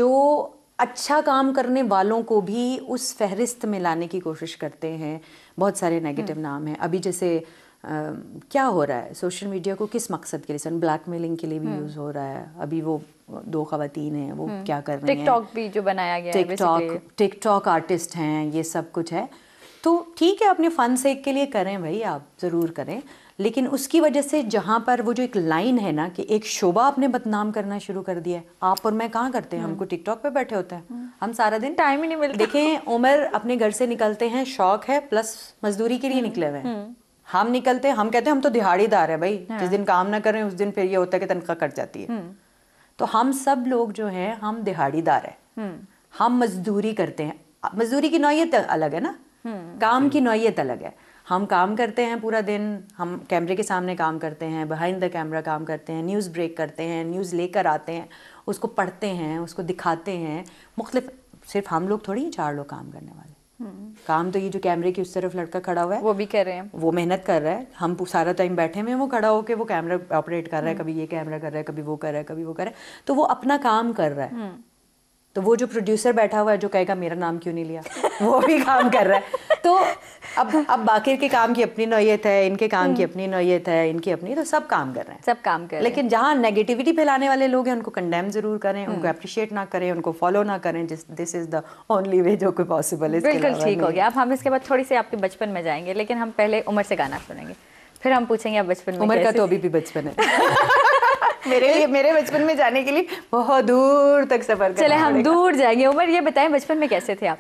[SPEAKER 2] जो अच्छा काम करने वालों को भी उस फहरिस्त में लाने की कोशिश करते हैं, बहुत सारे नेगेटिव नाम हैं। अभी जैसे आ, क्या हो रहा है, सोशल मीडिया को किस मकसद के लिए, ब्लैकमेलिंग के लिए भी यूज़ हो रहा है। अभी वो दो खवातीन हैं, वो क्या कर रही हैं,
[SPEAKER 1] टिकटॉक भी जो बनाया गया है,
[SPEAKER 2] टिकटॉक टिकटॉक आर्टिस्ट हैं, ये सब कुछ है। तो ठीक है, अपने फन सेक के लिए करें भाई, आप ज़रूर करें, लेकिन उसकी वजह से जहाँ पर वो जो एक लाइन है ना कि एक शोभा आपने बदनाम करना शुरू कर दिया है। आप और मैं कहाँ करते हैं, हमको टिकटॉक पे बैठे होते हैं, हम सारा दिन
[SPEAKER 1] टाइम ही नहीं मिलता।
[SPEAKER 2] देखें उमर अपने घर से निकलते हैं, शौक है प्लस मजदूरी के लिए निकले हुए हैं। हम निकलते हैं, हम कहते हैं हम तो दिहाड़ीदार है भाई, जिस दिन काम ना करें उस दिन फिर ये होता है कि तनख्वाह कट जाती है। तो हम सब लोग जो हैं हम दिहाड़ीदार हैं, हम मजदूरी करते हैं। मजदूरी की नौयत अलग है ना, काम की नौयत अलग है। हम काम करते हैं पूरा दिन, हम कैमरे के सामने काम करते हैं, बिहाइंड द कैमरा काम करते हैं, न्यूज़ ब्रेक करते हैं, न्यूज़ लेकर आते हैं, उसको पढ़ते हैं, उसको दिखाते हैं। मुख्तलिफ, सिर्फ हम लोग थोड़ी चार लोग काम करने वाले, काम तो ये जो कैमरे की उस तरफ लड़का खड़ा हुआ है
[SPEAKER 1] वो भी कर रहे हैं,
[SPEAKER 2] वो मेहनत कर रहा है। हम सारा टाइम बैठे हुए हैं, वो खड़ा होकर वो कैमरा ऑपरेट कर रहा है, कभी ये कैमरा कर रहा है, कभी वो कर रहा है, कभी वो कर रहा है, तो वो अपना काम कर रहा है। तो वो जो प्रोड्यूसर बैठा हुआ है जो कहेगा मेरा नाम क्यों नहीं लिया, वो भी काम कर रहा है। तो अब अब बाकी के काम की अपनी नौयत है, इनके काम की अपनी नौयत है, इनकी अपनी, तो सब काम कर रहे हैं,
[SPEAKER 1] सब काम कर रहे हैं।
[SPEAKER 2] लेकिन जहाँ नेगेटिविटी फैलाने वाले लोग हैं उनको कंडेम जरूर करें, उनको अप्रिशिएट ना करें, उनको फॉलो ना करें। This is the only way जो कोई पॉसिबल है।
[SPEAKER 1] बिल्कुल ठीक हो गया। अब हम इसके बाद थोड़ी सी आपके बचपन में जाएंगे, लेकिन हम पहले उमर से गाना सुनेंगे, फिर हम पूछेंगे आप बचपन में
[SPEAKER 2] उमर का तो अभी भी बचपन है मेरे लिए, मेरे बचपन में जाने के लिए बहुत दूर तक सफर करना।
[SPEAKER 1] चले हम दूर जाएंगे। उमर ये बताएं, बचपन में कैसे थे आप?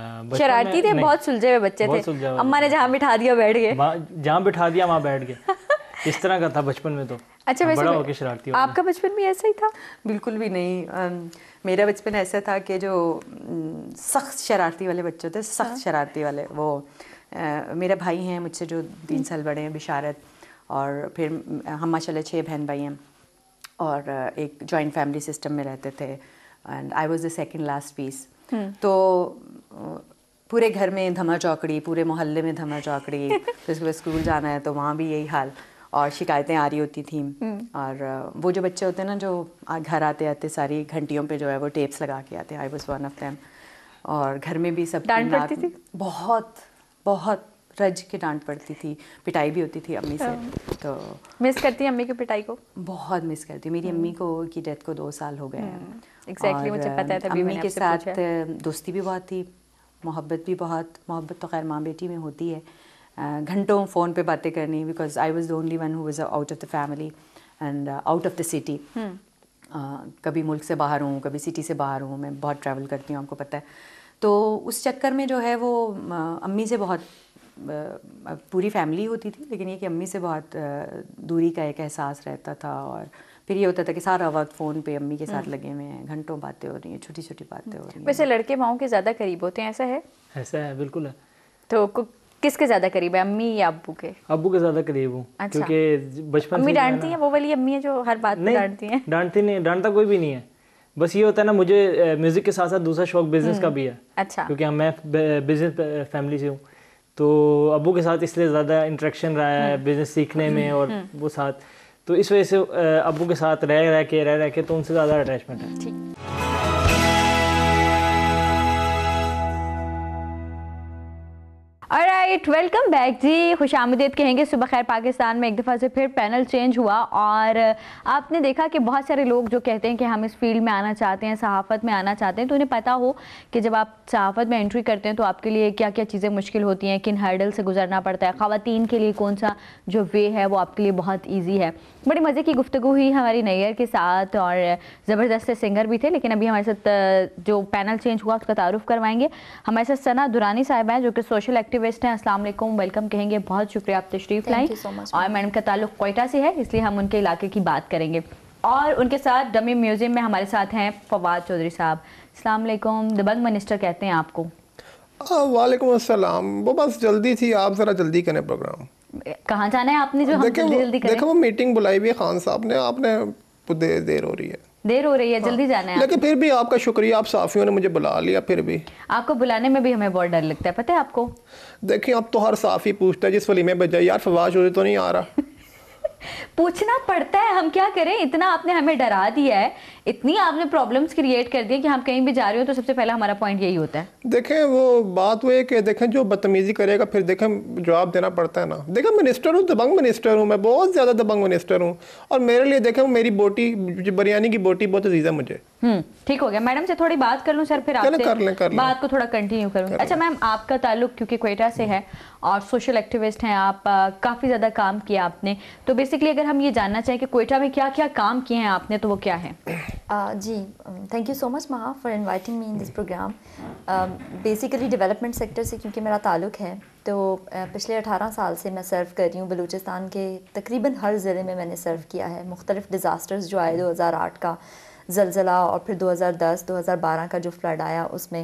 [SPEAKER 1] शरारती थे, बहुत सुलझे हुए बच्चे थे, अम्मा ने जहाँ बिठा दिया बैठ गए,
[SPEAKER 3] जहाँ बिठा दिया वहाँ बैठ गए, इस तरह का था बचपन में। तो
[SPEAKER 1] अच्छा, वैसे
[SPEAKER 3] बड़ा होके शरारती
[SPEAKER 1] आपका बचपन भी ऐसा ही था?
[SPEAKER 2] बिल्कुल भी नहीं। मेरा बचपन ऐसा था कि जो सख्त शरारती वाले बच्चे थे, सख्त शरारती वाले, वो मेरे भाई हैं मुझसे जो तीन साल बड़े हैं, बिशारत, और फिर हम माशाल्लाह छः बहन भाई हैं, और एक जॉइंट फैमिली सिस्टम में रहते थे, and I was the second last piece. तो पूरे घर में धमा चौकड़ी, पूरे मोहल्ले में धमा चौकड़ी, फिर उसके बाद स्कूल जाना है तो वहाँ भी यही हाल, और शिकायतें आ रही होती थी। और वो जो बच्चे होते हैं ना जो घर आते आते सारी घंटियों पे जो है वो टेप्स लगा के आते हैं, I was one of them. और घर में भी सब
[SPEAKER 1] डांट पड़ती थी,
[SPEAKER 2] बहुत बहुत रज के डांट पड़ती थी, पिटाई भी होती थी अम्मी से। तो
[SPEAKER 1] मिस करती है अम्मी की पिटाई को?
[SPEAKER 2] बहुत मिस करती हूँ। मेरी अम्मी को की डेथ को दो साल हो गए हैं।
[SPEAKER 1] एग्जैक्टली, मुझे पता है, तभी
[SPEAKER 2] अम्मी
[SPEAKER 1] मैंने
[SPEAKER 2] के
[SPEAKER 1] आपसे
[SPEAKER 2] साथ
[SPEAKER 1] पूछा।
[SPEAKER 2] दोस्ती भी बहुत थी, मोहब्बत भी बहुत। मोहब्बत तो खैर माँ बेटी में होती है, घंटों फ़ोन पे बातें करनी, because I was the only one who was out of the family and out of the city. कभी मुल्क से बाहर हूँ, कभी सिटी से बाहर हूँ, मैं बहुत ट्रैवल करती हूँ, आपको पता है। तो उस चक्कर में जो है वो अम्मी से बहुत, पूरी फैमिली होती थी, लेकिन ये कि अम्मी से बहुत दूरी का एक एहसास रहता था। और फिर ये होता था कि सारा वक्त फ़ोन पे अम्मी के साथ लगे हुए हैं, घंटों बातें हो रही हैं, छोटी छोटी बातें हो रही हैं।
[SPEAKER 1] वैसे लड़के माओं के ज़्यादा करीब होते हैं, ऐसा है?
[SPEAKER 3] ऐसा है, बिल्कुल है।
[SPEAKER 1] तो किसके ज़्यादा करीब है, अम्मी या अब्बू के?
[SPEAKER 3] अब्बू के ज़्यादा करीब हूँ।
[SPEAKER 1] अच्छा।
[SPEAKER 3] क्योंकि बचपन
[SPEAKER 1] अम्मी डांटती हैं, वो वाली अम्मी है जो हर बात में डांटती हैं?
[SPEAKER 3] डांटती नहीं, डांटता कोई भी नहीं है। बस ये होता है ना, मुझे म्यूज़िक के साथ साथ दूसरा शौक बिज़नेस का भी है।
[SPEAKER 1] अच्छा।
[SPEAKER 3] क्योंकि मैं बिज़नेस फैमिली से हूँ, तो अब्बू के साथ इसलिए ज़्यादा इंटरेक्शन रहा है बिज़नेस सीखने में, और वो साथ, तो इस वजह से अब्बू के साथ रह रह के रह रह के तो उनसे ज़्यादा अटैचमेंट है।
[SPEAKER 1] ठीक। ऑलराइट, राइट, वेलकम बैक जी, खुशामदीद कहेंगे सुबह खैर पाकिस्तान में। एक दफ़ा से फिर पैनल चेंज हुआ और आपने देखा कि बहुत सारे लोग जो कहते हैं कि हम इस फील्ड में आना चाहते हैं, सहाफ़त में आना चाहते हैं, तो उन्हें पता हो कि जब आप सहाफ़त में एंट्री करते हैं तो आपके लिए क्या क्या चीज़ें मुश्किल होती हैं, किन हर्डल से गुजरना पड़ता है, ख़वातीन के लिए कौन सा जो वे है वो आपके लिए बहुत ईजी है। बड़ी मज़े की गुफ्तगू हुई हमारी नैयर के साथ और ज़बरदस्त सिंगर भी थे। लेकिन अभी हमारे साथ जो पैनल चेंज हुआ उसका तारुफ करवाएंगे। हमारे साथ सना दुरानी साहिबा हैं जो कि सोशल एक्टिविस्ट हैं। अस्सलाम वालेकुम, वेलकम कहेंगे, बहुत शुक्रिया आप तशरीफ़ लाई। और मैडम का ताल्लुक कोयटा से है इसलिए हम उनके इलाके की बात करेंगे। और उनके साथ डमी म्यूजियम में हमारे साथ हैं फवाद चौधरी साहब। अस्सलाम वालेकुम, दबंग मिनिस्टर कहते हैं आपको।
[SPEAKER 4] वालेकुम अस्सलाम। वो बस जल्दी थी, आप ज़रा जल्दी करें प्रोग्राम।
[SPEAKER 1] कहाँ जाना है आपने जो हम जल्दी जल्दी करें?
[SPEAKER 4] देखो वो मीटिंग बुलाई हुई है खान साहब ने, आपने दे, देर हो रही है
[SPEAKER 1] देर हो रही है, जल्दी
[SPEAKER 4] हाँ।
[SPEAKER 1] जाना है।
[SPEAKER 4] लेकिन फिर भी आपका शुक्रिया, आप साफियों ने मुझे बुला लिया। फिर भी
[SPEAKER 1] आपको बुलाने में भी हमें बहुत डर लगता है, पता है आपको।
[SPEAKER 4] देखिए अब तो हर साफी पूछता है जिस वलीमे पे जाए, यार फवाद चौधरी तो नहीं आ रहा।
[SPEAKER 1] पूछना पड़ता है, हम क्या करें, इतना आपने हमें डरा दिया है, इतनी आपने प्रॉब्लम्स क्रिएट कर दी कि हम कहीं भी जा रहे हो तो सबसे पहला हमारा पॉइंट यही होता है।
[SPEAKER 4] देखें वो बात वो है कि देखें जो बदतमीजी करेगा फिर देखें जवाब देना पड़ता है ना। देखें मिनिस्टर हूँ, दबंग मिनिस्टर हूँ, मैं बहुत ज़्यादा दबंग मिनिस्टर हूँ और मेरे लिए देखें मेरी बोटी, बिरयानी की बोटी बहुत अजीज है मुझे।
[SPEAKER 1] हम्म ठीक हो गया। मैडम से थोड़ी बात कर लूँ सर, फिर आपसे
[SPEAKER 4] कर लें, कर लें।
[SPEAKER 1] बात को थोड़ा कंटिन्यू करूँगी। अच्छा मैम, आपका ताल्लुक क्योंकि क्वेटा से है और सोशल एक्टिविस्ट हैं आप, काफ़ी ज़्यादा काम किया आपने, तो बेसिकली अगर हम ये जानना चाहें कि क्वेटा में क्या क्या काम किए हैं आपने तो वो क्या है?
[SPEAKER 5] Uh, जी, thank you so much Maha for inviting me in this program. Basically development sector से क्योंकि मेरा ताल्लुक है तो uh, पिछले अठारह साल से मैं सर्व कर रही हूँ बलूचिस्तान के तकरीबन हर ज़िले में मैंने सर्व किया है। मुख्तलिफ डिज़ास्टर्स जो आए, दो हज़ार आठ का ज़लज़ला और फिर दो हज़ार दस दो हज़ार बारह का जो फ्लड आया, उसमें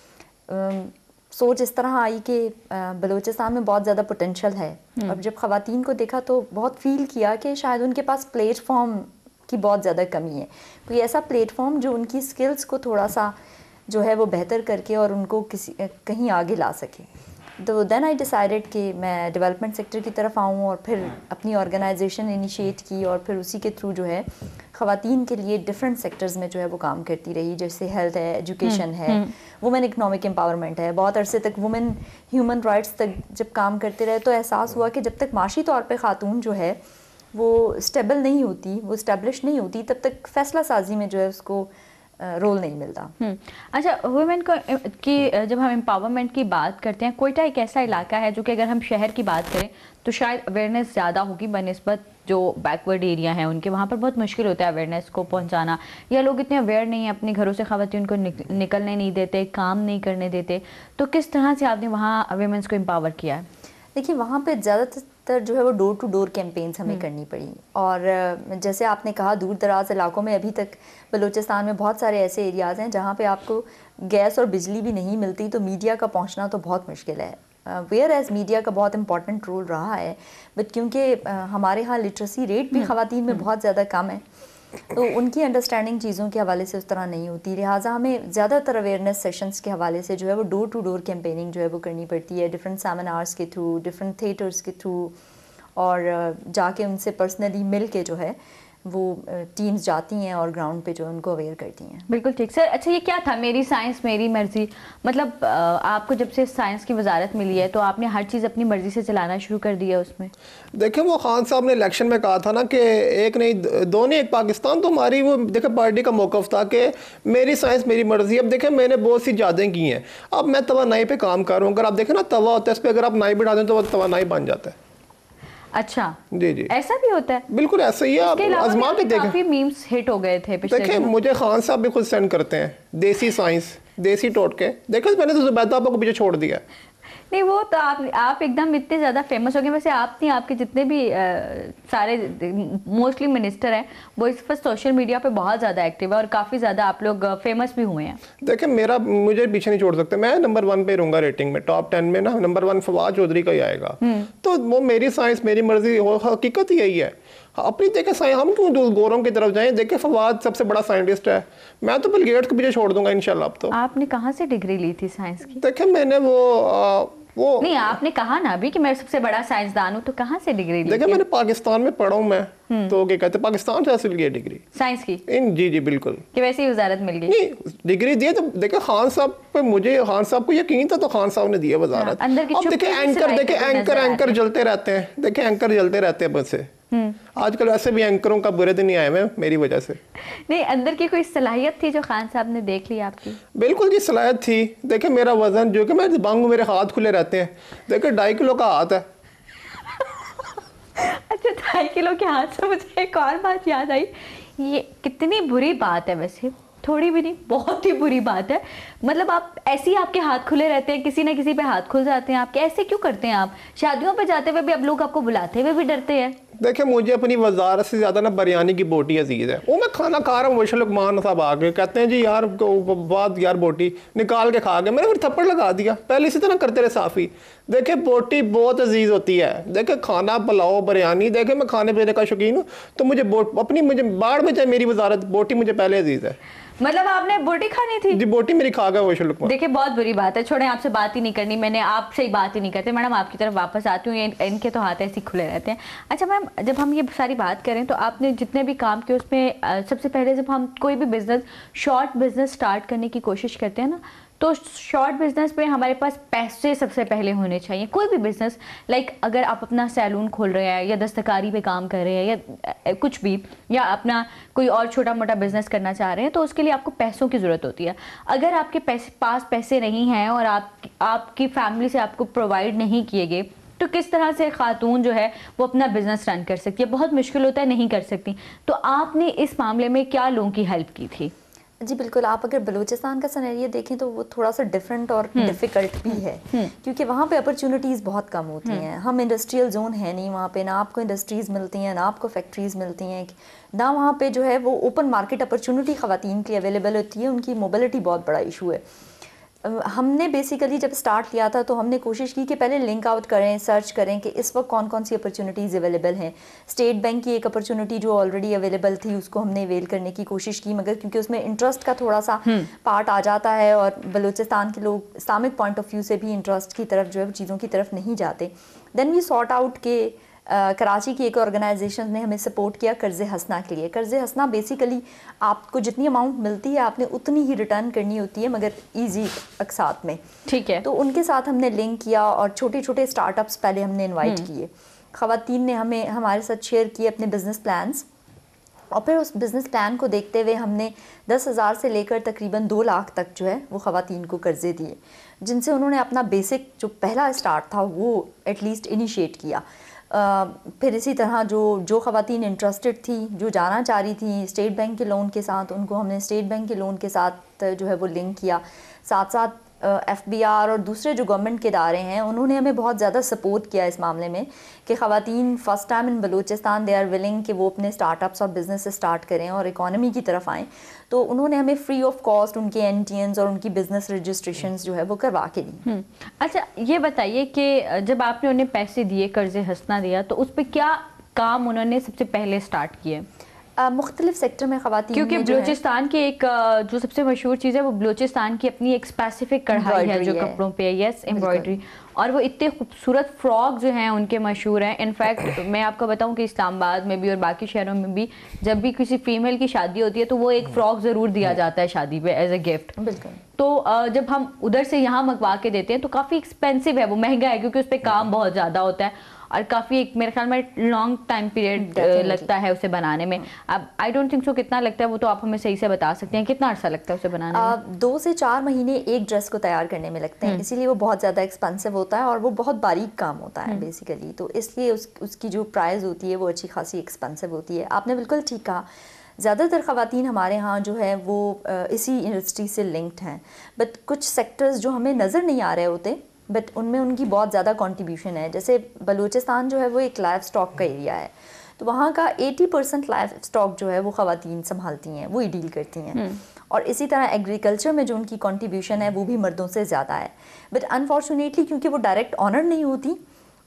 [SPEAKER 5] um, सोच इस तरह आई कि बलूचिस्तान में बहुत ज़्यादा पोटेंशियल है। और जब ख़वातीन को देखा तो बहुत फील किया कि शायद उनके पास प्लेटफॉर्म की बहुत ज़्यादा कमी है, कोई ऐसा प्लेटफॉर्म जो उनकी स्किल्स को थोड़ा सा जो है वो बेहतर करके और उनको किसी कहीं आगे ला सके। तो देन आई डिसाइडेड कि मैं डेवलपमेंट सेक्टर की तरफ आऊँ और फिर अपनी ऑर्गेनाइजेशन इनिशिएट की और फिर उसी के थ्रू जो है ख़वातीन के लिए डिफरेंट सेक्टर्स में जो है वो काम करती रही, जैसे हेल्थ है, एजुकेशन है, वुमेन इकनॉमिक एम्पावरमेंट है। बहुत अरसे तक वुमेन ह्यूमन राइट्स तक जब काम करते रहे तो एहसास हुआ कि जब तक माशी तौर पर ख़ातून जो है वो स्टेबल नहीं होती, वो स्टैब्लिश नहीं होती, तब तक फ़ैसला साजी में जो है उसको रोल नहीं मिलता।
[SPEAKER 1] अच्छा, वुमेन को की जब हम एम्पावरमेंट की बात करते हैं, कोयटा एक ऐसा इलाका है जो कि अगर हम शहर की बात करें तो शायद अवेयरनेस ज़्यादा होगी बनिस्बत जो बैकवर्ड एरिया है उनके, वहाँ पर बहुत मुश्किल होता है अवेयरनेस को पहुँचाना, या लोग इतने अवेयर नहीं हैं, अपने घरों से ख़वातीन को निक, निकलने नहीं देते, काम नहीं करने देते। तो किस तरह से आपने वहाँ वुमेन्स को एम्पावर किया है?
[SPEAKER 5] देखिए वहाँ पे ज़्यादातर जो है वो डोर टू डोर कैंपेन्स हमें करनी पड़ी। और जैसे आपने कहा दूर दराज इलाकों में अभी तक बलूचिस्तान में बहुत सारे ऐसे एरियाज़ हैं जहाँ पे आपको गैस और बिजली भी नहीं मिलती, तो मीडिया का पहुँचना तो बहुत मुश्किल है। वेयर एज मीडिया का बहुत इंपॉर्टेंट रोल रहा है, बट क्योंकि हमारे यहाँ लिटरेसी रेट भी ख़वातीन में बहुत ज़्यादा कम है तो उनकी अंडरस्टैंडिंग चीज़ों के हवाले से उस तरह नहीं होती। लिहाजा हमें ज़्यादातर अवेयरनेस सेशंस के हवाले से जो है वो डोर टू डोर कैंपेनिंग जो है वो करनी पड़ती है, डिफरेंट सेमिनार्स के थ्रू, डिफरेंट थिएटर्स के थ्रू, और जाके उनसे पर्सनली मिल के जो है वो टीम्स जाती हैं और ग्राउंड पे जो उनको अवेयर करती हैं।
[SPEAKER 1] बिल्कुल ठीक सर। अच्छा, ये क्या था मेरी साइंस मेरी मर्जी, मतलब आपको जब से साइंस की वजारत मिली है तो आपने हर चीज़ अपनी मर्जी से चलाना शुरू कर दिया उसमें?
[SPEAKER 4] देखिए वो खान साहब ने इलेक्शन में कहा था ना कि एक नहीं दो नहीं एक पाकिस्तान, तो हमारी वो देखे पार्टी का मौक़िफ़ था कि मेरी साइंस मेरी मर्जी। अब देखें मैंने बहुत सी इजाज़तें की हैं, अब मैं तवानाई पे काम कर रहा हूँ। अगर आप देखें ना तवा होता है, इस पर अगर आप नाई बढ़ा दें तो वो तवानाई बन जाता है।
[SPEAKER 1] अच्छा
[SPEAKER 4] जी जी,
[SPEAKER 1] ऐसा भी होता है?
[SPEAKER 4] बिल्कुल ऐसा ही है, आप आजमा के देखें।
[SPEAKER 1] काफी मीम्स हिट हो गए थे पिछले
[SPEAKER 4] देखें, मुझे खान साहब भी खुद सेंड करते हैं देसी साइंस, देसी टोटके। देखें मैंने तो जुबैदा आपको पीछे छोड़ दिया।
[SPEAKER 1] नहीं वो तो आप आप एकदम इतने ज़्यादा फेमस हो गए। वैसे आप नहीं, आपके जितने भी आ, सारे मोस्टली मिनिस्टर हैं वो इस पर सोशल मीडिया पे बहुत ज़्यादा एक्टिव है और काफ़ी ज़्यादा आप लोग फेमस भी हुए हैं। देखिए
[SPEAKER 4] मेरा मुझे पीछे नहीं छोड़ सकते, मैं नंबर वन पे रहूँगा रेटिंग में, टॉप टेन में ना नंबर वन फवाद चौधरी का ही आएगा। तो वो मेरी साइंस मेरी मर्जी, हकीकत ही यही है। अपनी देखे साइंस, हम क्यों गोरों की तरफ जाएं? देखे फवाद सबसे बड़ा साइंटिस्ट है, मैं तो बिल गेट्स के पीछे छोड़ दूंगा इंशाल्लाह। अब तो
[SPEAKER 1] आपने कहाँ से डिग्री ली थी साइंस की?
[SPEAKER 4] देखे मैंने वो आ, वो
[SPEAKER 1] नहीं, आपने कहा ना अभी कि मैं सबसे बड़ा साइंसदान हूँ, तो कहाँ से डिग्री ली?
[SPEAKER 4] देखिए मैंने पाकिस्तान में पढ़ा हूँ मैं, तो क्या कहते हैं पाकिस्तान से हासिल की डिग्री
[SPEAKER 1] साइंस की?
[SPEAKER 4] इन जी जी बिल्कुल।
[SPEAKER 1] कि वैसे ही वजारत मिल गई?
[SPEAKER 4] नहीं डिग्री दी तो देखिए खान साहब पे, मुझे खान साहब को यकीन था तो खान साहब ने दिया वजारत।
[SPEAKER 1] हाँ, अंदर की
[SPEAKER 4] अब देखिए
[SPEAKER 1] छुपी
[SPEAKER 4] एंकर,
[SPEAKER 1] से
[SPEAKER 4] देखिए
[SPEAKER 1] लाइट
[SPEAKER 4] एंकर
[SPEAKER 1] नजर आ
[SPEAKER 4] एंकर
[SPEAKER 1] रही
[SPEAKER 4] जलते रहते हैं, देखिए एंकर जलते रहते हैं बस से। आजकल वैसे भी एंकरों का बुरे दिन नहीं आए हुए मेरी वजह से।
[SPEAKER 1] नहीं, अंदर की कोई सलाहियत थी जो खान साहब ने देख ली आपकी?
[SPEAKER 4] बिल्कुल जी सलाहियत थी। देखिए मेरा वजन जो कि मैं बांगू, मेरे हाथ खुले रहते हैं, देखिए ढाई किलो का हाथ है।
[SPEAKER 1] अच्छा, ढाई किलो के हाथ से मुझे एक और बात याद आई। ये कितनी बुरी बात है वैसे, थोड़ी भी नहीं, बहुत ही बुरी बात है। मतलब आप ऐसे ही आपके हाथ खुले रहते हैं, किसी ना किसी पे हाथ खुल जाते हैं आपके, ऐसे क्यों करते हैं आप? शादियों पे जाते हुए भी अब लोग आपको बुलाते हुए भी डरते हैं।
[SPEAKER 4] देखिए मुझे अपनी वजारत से ज़्यादा ना बिरयानी की बोटी अजीज़ है। वो मैं खाना खा रहा हूँ, वैसे लुकमान साहब आ गए कहते हैं जी यार बात यार बोटी निकाल के खा गए, मैंने फिर थप्पड़ लगा दिया। पहले इसी तरह करते रहे साफ़ी। देखिए बोटी बहुत अजीज़ होती है। देखिए खाना पुलाओ बिरयानी, देखिए मैं खाने पीने का शौकीन हूँ, तो मुझे बोट अपनी मुझे बाढ़ में चाहे मेरी वजारत, बोटी मुझे पहले अजीज़ है।
[SPEAKER 1] मतलब आपने बोटी खानी थी?
[SPEAKER 4] जी बोटी मेरी खा गए वैसे लुकमान।
[SPEAKER 1] देखिए बहुत बुरी बात है, छोड़े, आपसे बात ही नहीं करनी, मैंने आपसे ही बात ही नहीं करते। मैडम आपकी तरफ वापस आती हूँ, इनके तो हाथ ऐसे खुले रहते हैं। अच्छा मैम, जब हम ये सारी बात करें तो आपने जितने भी काम किए उसमें सबसे पहले जब हम कोई भी बिजनेस, शॉर्ट बिजनेस स्टार्ट करने की कोशिश करते हैं ना, तो शॉर्ट बिजनेस में हमारे पास पैसे सबसे पहले होने चाहिए। कोई भी बिजनेस, लाइक अगर आप अपना सैलून खोल रहे हैं या दस्तकारी पे काम कर रहे हैं या कुछ भी, या अपना कोई और छोटा मोटा बिजनेस करना चाह रहे हैं, तो उसके लिए आपको पैसों की ज़रूरत होती है। अगर आपके पैसे पास पैसे नहीं हैं और आप आपकी फैमिली से आपको प्रोवाइड नहीं किए गए, तो किस तरह से खातून जो है वो अपना बिजनेस रन कर सकती है? बहुत मुश्किल होता है, नहीं कर सकती। तो आपने इस मामले में क्या लोगों की हेल्प की थी?
[SPEAKER 5] जी बिल्कुल, आप अगर बलूचिस्तान का सिनेरियो देखें तो वो थोड़ा सा डिफरेंट और डिफ़िकल्ट भी है, क्योंकि वहाँ पे अपॉर्चुनिटीज़ बहुत कम होती हैं। हम इंडस्ट्रियल जोन है नहीं वहाँ पे, ना आपको इंडस्ट्रीज़ मिलती हैं, ना आपको फैक्ट्रीज़ मिलती हैं, ना वहाँ पे जो है वो ओपन मार्केट अपॉर्चुनिटी ख़वातीन के लिए अवेलेबल होती है। उनकी मोबिलिटी बहुत बड़ा इशू है। हमने बेसिकली जब स्टार्ट किया था तो हमने कोशिश की कि पहले लिंक आउट करें, सर्च करें कि इस वक्त कौन कौन सी अपॉर्चुनिटीज़ अवेलेबल हैं। स्टेट बैंक की एक अपॉर्चुनिटी जो ऑलरेडी अवेलेबल थी उसको हमने अवेल करने की कोशिश की, मगर क्योंकि उसमें इंटरेस्ट का थोड़ा सा पार्ट आ जाता है और बलूचिस्तान के लोग इस्लामिक पॉइंट ऑफ व्यू से भी इंटरेस्ट की तरफ जो है चीज़ों की तरफ नहीं जाते। देन वी सॉर्ट आउट के Uh, कराची की एक ऑर्गेनाइजेशन ने हमें सपोर्ट किया कर्ज़े हंसना के लिए। कर्ज़े हंसना बेसिकली आपको जितनी अमाउंट मिलती है आपने उतनी ही रिटर्न करनी होती है, मगर इजी अकसात में।
[SPEAKER 1] ठीक है।
[SPEAKER 5] तो उनके साथ हमने लिंक किया और छोटे छोटे स्टार्टअप्स पहले हमने इनवाइट किए। ख़वातीन ने हमें हमारे साथ शेयर किए अपने बिज़नेस प्लान्स, और फिर उस बिज़नेस प्लान को देखते हुए हमने दस हज़ार से लेकर तकरीबन दो लाख तक जो है वो ख़वातीन को कर्ज़े दिए, जिनसे उन्होंने अपना बेसिक जो पहला स्टार्ट था वो एटलीस्ट इनिशिएट किया। Uh, फिर इसी तरह जो जो ख़वातीन इंटरेस्टेड थी, जो जाना चाह रही थी स्टेट बैंक के लोन के साथ, उनको हमने स्टेट बैंक के लोन के साथ जो है वो लिंक किया। साथ साथ एफ बी आर और दूसरे जो गवर्नमेंट के इदारे हैं उन्होंने हमें बहुत ज़्यादा सपोर्ट किया इस मामले में कि ख़वातीन first time in Balochistan they are willing कि वो अपने स्टार्टअप्स और बिज़नेस स्टार्ट करें और इकॉनमी की तरफ आएँ। तो उन्होंने हमें फ्री ऑफ कॉस्ट उनके एन टी एन्स और उनकी बिज़नेस रजिस्ट्रेशंस जो है वो करवा के दी।
[SPEAKER 1] अच्छा ये बताइए कि जब आपने उन्हें पैसे दिए, कर्ज़े हंसना दिया, तो उस पर क्या काम उन्होंने सबसे पहले स्टार्ट किए?
[SPEAKER 5] मुख्तलिफ सेक्टर में ख़वातीन,
[SPEAKER 1] क्योंकि बलूचिस्तान की एक जो सबसे मशहूर चीज़ है वो बलूचिस्तान की अपनी एक स्पेसिफिक कढ़ाई है जो कपड़ों पे है। यस, एम्ब्रॉयडरी, और वो इतने खूबसूरत फ्रॉक जो हैं उनके मशहूर हैं। इनफैक्ट मैं आपको बताऊं कि इस्लामाबाद में भी और बाकी शहरों में भी जब भी किसी फीमेल की शादी होती है तो वो एक फ़्रॉक ज़रूर दिया जाता है शादी पे एज ए गिफ्ट।
[SPEAKER 5] बिल्कुल।
[SPEAKER 1] तो जब हम उधर से यहाँ मंगवा के देते हैं तो काफ़ी एक्सपेंसिव है, वो महंगा है क्योंकि उस पर काम बहुत ज़्यादा होता है और काफ़ी एक मेरे ख्याल में लॉन्ग टाइम पीरियड लगता है उसे बनाने में। अब आई डोंट थिंक सो कितना लगता है वो तो आप हमें सही से बता सकते हैं, कितना अर्सा लगता है उसे बनाने
[SPEAKER 5] आ,
[SPEAKER 1] में?
[SPEAKER 5] दो से चार महीने एक ड्रेस को तैयार करने में लगते हैं, इसीलिए वो बहुत ज़्यादा एक्सपेंसिव होता है और वो बहुत बारीक काम होता है बेसिकली। तो इसलिए उस, उसकी जो प्राइस होती है वो अच्छी खासी एक्सपेंसिव होती है। आपने बिल्कुल ठीक कहा, ज़्यादातर ख़वातीन हमारे यहाँ जो है वो इसी इंडस्ट्री से लिंक्ड हैं, बट कुछ सेक्टर्स जो हमें नज़र नहीं आ रहे होते बट उनमें उनकी बहुत ज़्यादा कंट्रीब्यूशन है। जैसे बलूचिस्तान जो है वो एक लाइफ स्टॉक का एरिया है, तो वहाँ का अस्सी परसेंट लाइफ स्टॉक जो है वो ख़वातीन संभालती हैं, वो ही डील करती हैं। और इसी तरह एग्रीकल्चर में जो उनकी कंट्रीब्यूशन है वो भी मर्दों से ज़्यादा है, बट अनफॉर्चुनेटली क्योंकि वो डायरेक्ट ऑनर नहीं होती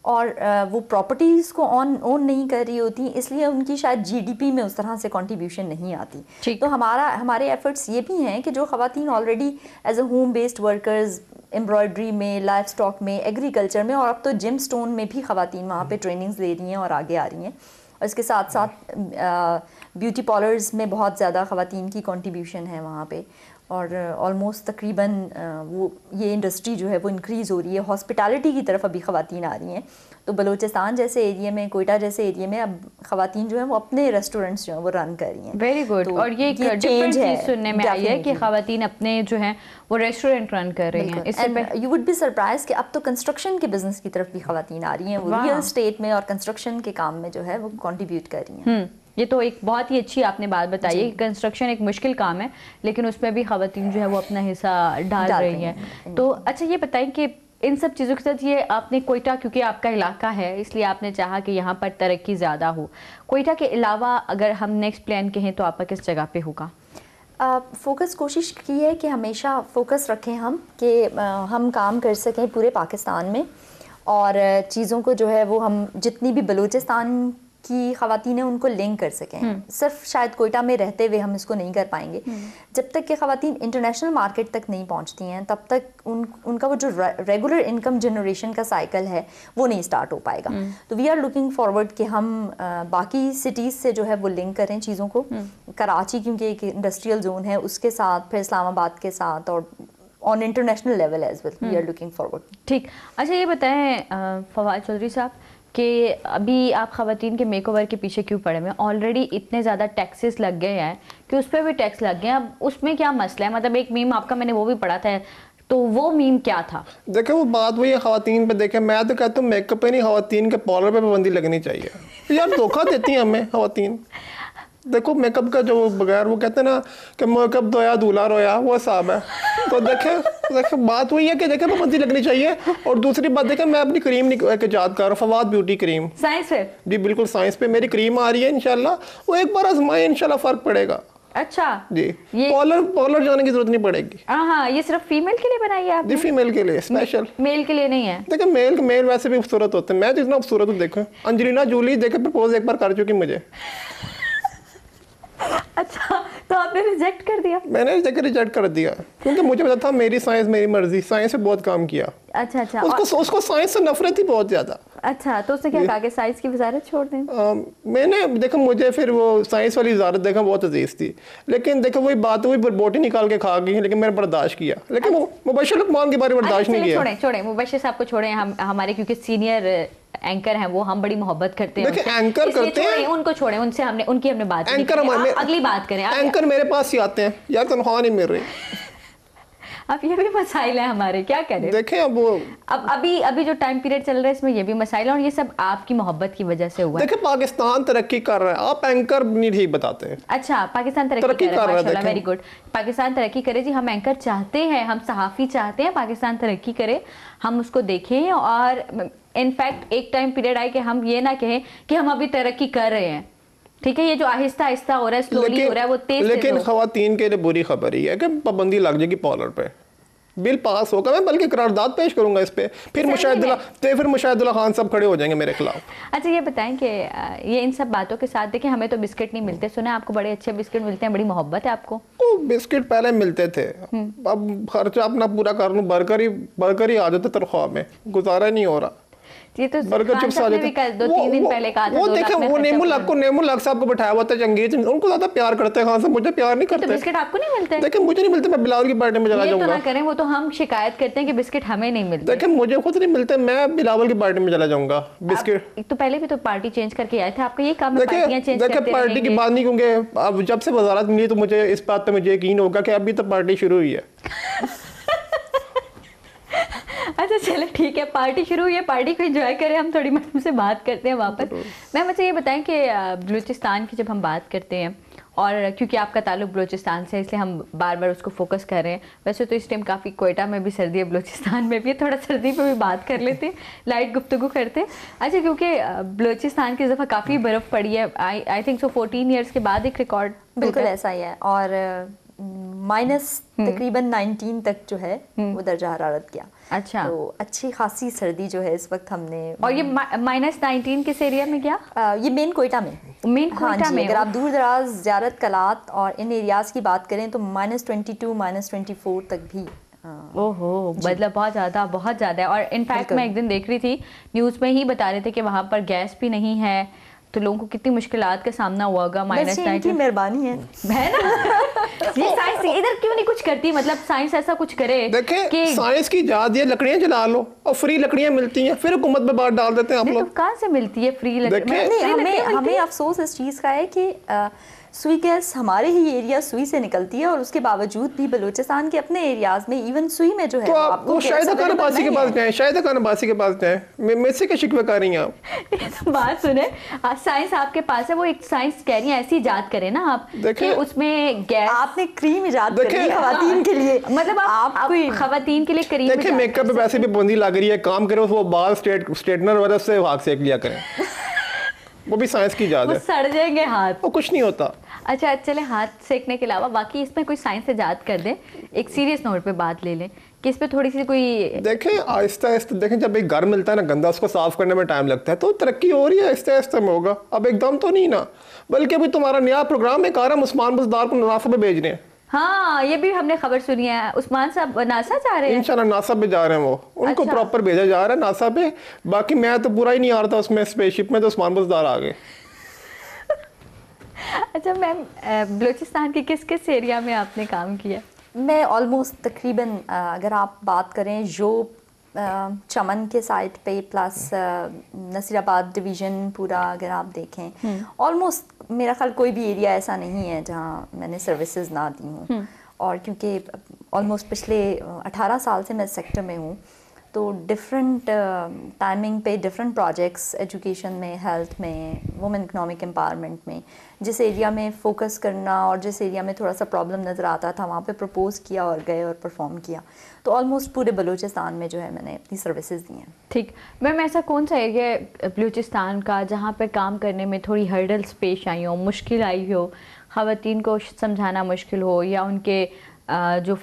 [SPEAKER 5] और वो प्रॉपर्टीज़ को ऑन ओन नहीं कर रही होती, इसलिए उनकी शायद जीडीपी में उस तरह से कंट्रीब्यूशन नहीं आती। तो हमारा हमारे एफर्ट्स ये भी हैं कि जो ख़वातीन already as a home based workers embroidery में, लाइफ स्टॉक में, एग्रीकल्चर में, और अब तो जिम स्टोन में भी ख़वातीन वहाँ पे ट्रेनिंग्स ले रही हैं और आगे आ रही हैं। और इसके साथ साथ ब्यूटी पार्लर्स में बहुत ज़्यादा ख़वातीन की कंट्रीब्यूशन है वहाँ पे, और ऑलमोस्ट तकरीबन वो ये इंडस्ट्री जो है वो इंक्रीज़ हो रही है। हॉस्पिटैलिटी की तरफ अभी ख़वातीन आ रही हैं, तो बलूचिस्तान जैसे एरिया में, कोयटा जैसे एरिया में अब ख़वातीन जो है वो अपने रेस्टोरेंट्स जो हैं वो रन कर रही हैं।
[SPEAKER 1] Very good.
[SPEAKER 5] तो
[SPEAKER 1] और ये एक डिफरेंट चीज़ सुनने में आई है कि ख़वातीन अपने जो हैं वो रेस्टोरेंट रन कर रही हैं।
[SPEAKER 5] इससे यू वुड बी सरप्राइज कि अब तो कंस्ट्रक्शन के बिजनेस की तरफ भी ख़वातीन आ रही हैं, वो रियल स्टेट में और कंस्ट्रक्शन के काम में जो है वो कॉन्ट्रीब्यूट कर रही हैं।
[SPEAKER 1] ये तो एक बहुत ही अच्छी आपने बात बताई है कि कंस्ट्रक्शन एक मुश्किल काम है, लेकिन उसमें भी ख़वातीन जो है वो अपना हिस्सा डाल रही हैं। तो अच्छा ये बताएं कि इन सब चीज़ों के साथ ये आपने कोयटा, क्योंकि आपका इलाका है इसलिए आपने चाहा कि यहाँ पर तरक्की ज़्यादा हो, कोयटा के अलावा अगर हम नेक्स्ट प्लान कहें तो आपका किस जगह पे होगा?
[SPEAKER 5] फोकस uh, कोशिश की है कि हमेशा फोकस रखें हम कि uh, हम काम कर सकें पूरे पाकिस्तान में, और चीज़ों को जो है वो हम जितनी भी बलूचिस्तान की ख़वातीन उनको लिंक कर सकें। सिर्फ शायद कोयटा में रहते हुए हम इसको नहीं कर पाएंगे। जब तक कि ख़वातीन इंटरनेशनल मार्केट तक नहीं पहुंचती हैं तब तक उन उनका वो जो रेगुलर इनकम जनरेशन का साइकिल है वो नहीं स्टार्ट हो पाएगा। तो वी आर लुकिंग फॉरवर्ड कि हम आ, बाकी सिटीज़ से जो है वो लिंक करें चीज़ों को। कराची क्योंकि एक इंडस्ट्रियल जोन है, उसके साथ फिर इस्लामाबाद के साथ, और on international level as well we are looking forward.
[SPEAKER 1] ठीक। अच्छा ये बताएं फवाद चौधरी साहब कि अभी आप ख़वातीन के मेकओवर के पीछे क्यों पड़े हैं? ऑलरेडी इतने ज़्यादा टैक्सेस लग गए हैं कि उस पर भी टैक्स लग गए हैं, अब उसमें क्या मसला है? मतलब एक मीम आपका मैंने वो भी पढ़ा था, तो वो मीम क्या था?
[SPEAKER 4] देखे वो बात वही है ख़वातीन पे। देखे मैं तो कहता हूँ मेकअप पे नहीं, ख़वातीन के पार्लर पे पाबंदी लगनी चाहिए। यार धोखा देती हैं हमें ख़वातीन। देखो मेकअप का जो बगैर वो कहते हैं ना कि मेकअप धोया दूल्हा रोया, वो हिसाब है। तो देखे देखे बात वही है कि देखे पाबंदी लगनी चाहिए। और दूसरी बात देखे मैं अपनी क्रीम ईजाद कर रहा हूँ, फवाद ब्यूटी क्रीम।
[SPEAKER 1] साइंस पे? जी
[SPEAKER 4] बिल्कुल साइंस पे मेरी क्रीम आ रही है इंशाल्लाह, वो एक बार आजमाए इंशाल्लाह फ़र्क पड़ेगा।
[SPEAKER 1] अच्छा
[SPEAKER 4] जी,
[SPEAKER 1] ये
[SPEAKER 4] पार्लर पार्लर जाने की जरूरत नहीं पड़ेगी।
[SPEAKER 1] हाँ, ये सिर्फ फीमेल के लिए बनाई है आपने?
[SPEAKER 4] जी फीमेल के लिए स्पेशल,
[SPEAKER 1] मेल के लिए नहीं है।
[SPEAKER 4] देखिए मेल मेल वैसे भी खूबसूरत होते हैं, मैं तो इतना खूबसूरत हूँ। देखो अंजलिना जूली देखे प्रपोज एक बार कर चुकी मुझे।
[SPEAKER 1] अच्छा, तो आपने रिजेक्ट कर दिया?
[SPEAKER 4] मैंने रिजेक्ट कर दिया क्योंकि मुझे पता था मेरी साइंस मेरी मर्जी, साइंस पे बहुत काम किया।
[SPEAKER 1] अच्छा अच्छा।
[SPEAKER 4] उसको और... उसको साइंस से नफरत थी बहुत ज्यादा।
[SPEAKER 1] अच्छा, तो उसने क्या कहा कि साइंस की वजारत छोड़ दें?
[SPEAKER 4] आ, मैंने देखा मुझे फिर वो साइंस वाली वजारत देखा बहुत अजीज थी, लेकिन देखो वही बात हुई बोटी निकाल के खा गई, लेकिन मैंने बर्दाश्त किया। लेकिन वो मुबशिर लुकमान के बारे में बर्दाश्त नहीं किया।
[SPEAKER 1] छोड़े छोड़े मुबशिर साहब को छोड़े, हम हमारे क्योंकि सीनियर एंकर हैं वो, हम बड़ी मोहब्बत करते हैं।
[SPEAKER 4] देखिए एंकर करते हैं,
[SPEAKER 1] उनको छोड़ें, उनसे हमने उनकी हमने बात
[SPEAKER 4] एंकर
[SPEAKER 1] की। अगली बात करें।
[SPEAKER 4] एंकर मेरे पास ही आते हैं यार, तनख्वाह नहीं मिल रही।
[SPEAKER 1] अब ये भी मसाइल है हमारे, क्या करें?
[SPEAKER 4] देखें अब वो
[SPEAKER 1] अब अभी अभी जो टाइम पीरियड चल रहा है इसमें ये भी मसाइल है, और ये सब आपकी मोहब्बत की वजह से हुआ है।
[SPEAKER 4] देखिए पाकिस्तान तरक्की कर रहा है, आप एंकर नहीं ठीक बताते हैं।
[SPEAKER 1] अच्छा, पाकिस्तान तरक्की, तरक्की कर रहा है, माशाल्लाह, वेरी गुड। पाकिस्तान तरक्की करे जी, हम एंकर चाहते हैं, हम सहाफ़ी चाहते हैं पाकिस्तान तरक्की करे, हम उसको देखें। और इनफैक्ट एक टाइम पीरियड आए कि हम ये ना कहें कि हम अभी तरक्की कर रहे हैं, ठीक है? ये जो आहिस्ता आहिस्ता हो रहा है, स्लोली हो रहा है, वो तेज।
[SPEAKER 4] लेकिन खवातीन के लिए बुरी खबर ही है कि पाबंदी लग जाएगी पार्लर पे, बिल पास होगा, मैं बल्कि करारदाद पेश करूंगा इस पे, फिर मुशाहिदुल्ला तो फिर मुशाहिदुल्ला खान साहब खड़े हो जाएंगे मेरे खिलाफ।
[SPEAKER 1] अच्छा ये बताएं कि ये इन सब बातों के साथ देखिए हमें तो बिस्किट नहीं मिलते, सुना आपको बड़े अच्छे बिस्किट मिलते हैं, बड़ी मोहब्बत है आपको।
[SPEAKER 4] तो बिस्किट पहले मिलते थे, अब खर्चा अपना पूरा कर लूँ, बर्गर ही बर्गर ही आ जाते तनख्वाह में, गुजारा नहीं हो रहा।
[SPEAKER 1] ये तो बर्गर चिप्स आ जाते हैं। दो तीन दिन पहले कहा था,
[SPEAKER 4] वो देखे वो नेमुल को नेमुल हक साहब को बैठाया हुआ था जंगीर, उनको ज्यादा प्यार करते हैं खान साहब, मुझे प्यार नहीं करते।
[SPEAKER 1] तो बिस्किट आपको नहीं मिलते?
[SPEAKER 4] देखिए मुझे नहीं मिलते, मैं बिलावल की पार्टी में चला जाऊंगा।
[SPEAKER 1] ये तो ना करें, वो तो हम शिकायत करते हैं कि बिस्किट हमें नहीं मिलते।
[SPEAKER 4] देखिए मुझे खुद नहीं मिलते, मैं बिलावल की पार्टी में चला जाऊंगा। बिस्किट
[SPEAKER 1] तो पहले भी तो पार्टी चेंज करके आए थे, आपका ये काम है पार्टियां चेंज करते
[SPEAKER 4] देखिए पार्टी की बात नहीं, क्योंकि अब जब से वजारत मिली तो मुझे इस बात पे मुझे यकीन होगा कि अभी तो पार्टी शुरू हुई है।
[SPEAKER 1] अच्छा चले ठीक है, पार्टी शुरू हुई है, पार्टी को एंजॉय करें। हम थोड़ी मैडम से बात करते हैं वापस। मैम मुझे ये बताएं कि बलूचिस्तान की जब हम बात करते हैं, और क्योंकि आपका ताल्लुक बलूचिस्तान से इसलिए हम बार बार उसको फोकस कर रहे हैं। वैसे तो इस टाइम काफ़ी कोयटा में भी सर्दी है, बलूचिस्तान में भी, थोड़ा सर्दी पे भी बात कर लेते हैं, लाइट गुफ्तगू करते हैं। अच्छा क्योंकि बलूचिस्तान की इस दफ़ा काफ़ी बर्फ़ पड़ी है, I I think so fourteen years के बाद एक रिकॉर्ड।
[SPEAKER 5] बिल्कुल ऐसा ही है, और माइनस तकरीबन नाइनटीन तक जो है वो दर्जा हरारत गया।
[SPEAKER 1] अच्छा।
[SPEAKER 5] तो अच्छी खासी सर्दी जो है इस वक्त हमने।
[SPEAKER 1] और ये माइनस नाइनटीन किस एरिया में गया?
[SPEAKER 5] आ, ये मेन कोयटा में।
[SPEAKER 1] मेन
[SPEAKER 5] हाँ
[SPEAKER 1] कोयटा
[SPEAKER 5] जी,
[SPEAKER 1] में।
[SPEAKER 5] अगर आप दूर दराज ज़ियारत कलात और इन एरियाज़ की बात करें तो minus twenty two minus twenty four तक भी।
[SPEAKER 1] ओहो, मतलब बहुत ज़्यादा बहुत ज़्यादा है। और इनफैक्ट मैं एक दिन देख रही थी न्यूज़ में ही बता रहे थे कि वहाँ पर गैस भी नहीं है, तो लोगों को कितनी मुश्किलात का सामना हुआ होगा। माइनस नाइनटीन
[SPEAKER 5] मेहरबानी है
[SPEAKER 1] है ना। ये साइंस इधर क्यों नहीं कुछ करती, मतलब साइंस ऐसा कुछ करे।
[SPEAKER 4] देखें
[SPEAKER 1] कि
[SPEAKER 4] साइंस की इजाद ये लकड़ियां जला लो और फ्री लकड़ियां मिलती हैं, फिर हुकूमत पे बात डाल देते हैं आप
[SPEAKER 1] तो
[SPEAKER 4] लोग।
[SPEAKER 1] कहाँ से मिलती है फ्री
[SPEAKER 4] देखें,
[SPEAKER 1] लकड़ी?
[SPEAKER 5] नहीं, हमें हमें अफसोस इस चीज़ का है कि आ, सुई गैस हमारे ही एरिया सुई से निकलती है और उसके बावजूद भी बलूचिस्तान के अपने एरियाज में इवन सुई में जो है
[SPEAKER 4] तो
[SPEAKER 5] वो
[SPEAKER 4] आप
[SPEAKER 5] आपको
[SPEAKER 4] वो
[SPEAKER 5] गैस
[SPEAKER 4] शायद खान
[SPEAKER 5] available
[SPEAKER 4] अब्बासी के
[SPEAKER 5] नहीं
[SPEAKER 4] पास
[SPEAKER 5] है।
[SPEAKER 4] जाएं, शायद खान अब्बासी के पास जाएं। मे- मेरे से क्या शिकवे कर रही हैं आप?
[SPEAKER 1] बात सुने, साइंस आपके पास है, वो एक साइंस कह रही है ऐसी इजाद करें ना आप कि
[SPEAKER 4] देखें,
[SPEAKER 1] उसमें गैस।
[SPEAKER 5] आपने क्रीम इजाद करी
[SPEAKER 4] देखें,
[SPEAKER 5] खवातीन के लिए,
[SPEAKER 1] मतलब आप,
[SPEAKER 5] आप
[SPEAKER 1] आप
[SPEAKER 5] कोई
[SPEAKER 1] खवातीन के लिए करीब
[SPEAKER 4] देखिए मेकअप पे वैसे भी बूंदी लग रही है, काम करो वो बाल स्ट्रेट स्ट्रेटनर वगैरह से हाथ सेक लिया करें। वो भी साइंस की इजाद
[SPEAKER 1] वो
[SPEAKER 4] है,
[SPEAKER 1] सड़ जाएंगे हाथ।
[SPEAKER 4] वो कुछ नहीं होता।
[SPEAKER 1] अच्छा चले, हाथ सेकने के अलावा बाकी इसमें कोई साइंस इजाद कर दे, एक सीरियस नोट पे बात ले लें कि इस पे थोड़ी सी कोई।
[SPEAKER 4] देखें आहिस्ता आहिस्ता, देखें जब एक घर मिलता है ना गंदा, उसको साफ करने में टाइम लगता है, तो तरक्की हो रही है आहिस्ता आहिस्ता में होगा, अब एकदम तो नहीं ना। बल्कि अभी तुम्हारा नया प्रोग्राम है, कार हम उस्मान बुज़दार को नासा पे भेज रहे हैं।
[SPEAKER 1] हाँ, ये भी हमने खबर सुनी है, उस्मान साहब नासा जा रहे हैं।
[SPEAKER 4] इंशाल्लाह नासा पे जा रहे हैं वो, उनको
[SPEAKER 1] अच्छा।
[SPEAKER 4] प्रॉपर भेजा जा रहा है नासा पे। बाकी मैं तो पूरा ही नहीं आ रहा था उसमें स्पेसशिप में, तो उस्मान बुज़दार आ गए।
[SPEAKER 1] अच्छा मैम, बलूचिस्तान के किस किस एरिया में आपने काम किया?
[SPEAKER 5] मैं ऑलमोस्ट तकरीबन अ, अगर आप बात करें जो अ, चमन के साइड पे प्लस नसीराबाद डिवीज़न पूरा अगर आप देखें, ऑलमोस्ट मेरा ख्याल कोई भी एरिया ऐसा नहीं है जहाँ मैंने सर्विसेज ना दी हूँ। और क्योंकि ऑलमोस्ट पिछले अठारह साल से मैं इस सेक्टर में हूँ, तो डिफरेंट टाइमिंग पे डिफरेंट प्रोजेक्ट्स एजुकेशन में, हेल्थ में, वुमेन इकोनॉमिक एम्पावरमेंट में, जिस एरिया में फ़ोकस करना और जिस एरिया में थोड़ा सा प्रॉब्लम नज़र आता था वहाँ पे प्रपोज़ किया और गए और परफॉर्म किया। तो ऑलमोस्ट पूरे बलूचिस्तान में जो है मैंने अपनी सर्विसेज दी हैं।
[SPEAKER 1] ठीक मैम, ऐसा कौन सा एरिया है बलूचिस्तान का जहाँ पे काम करने में थोड़ी हर्डल्स पेश आई हो, मुश्किल आई हो, ख़वातीन को समझाना मुश्किल हो, या उनके आ, जो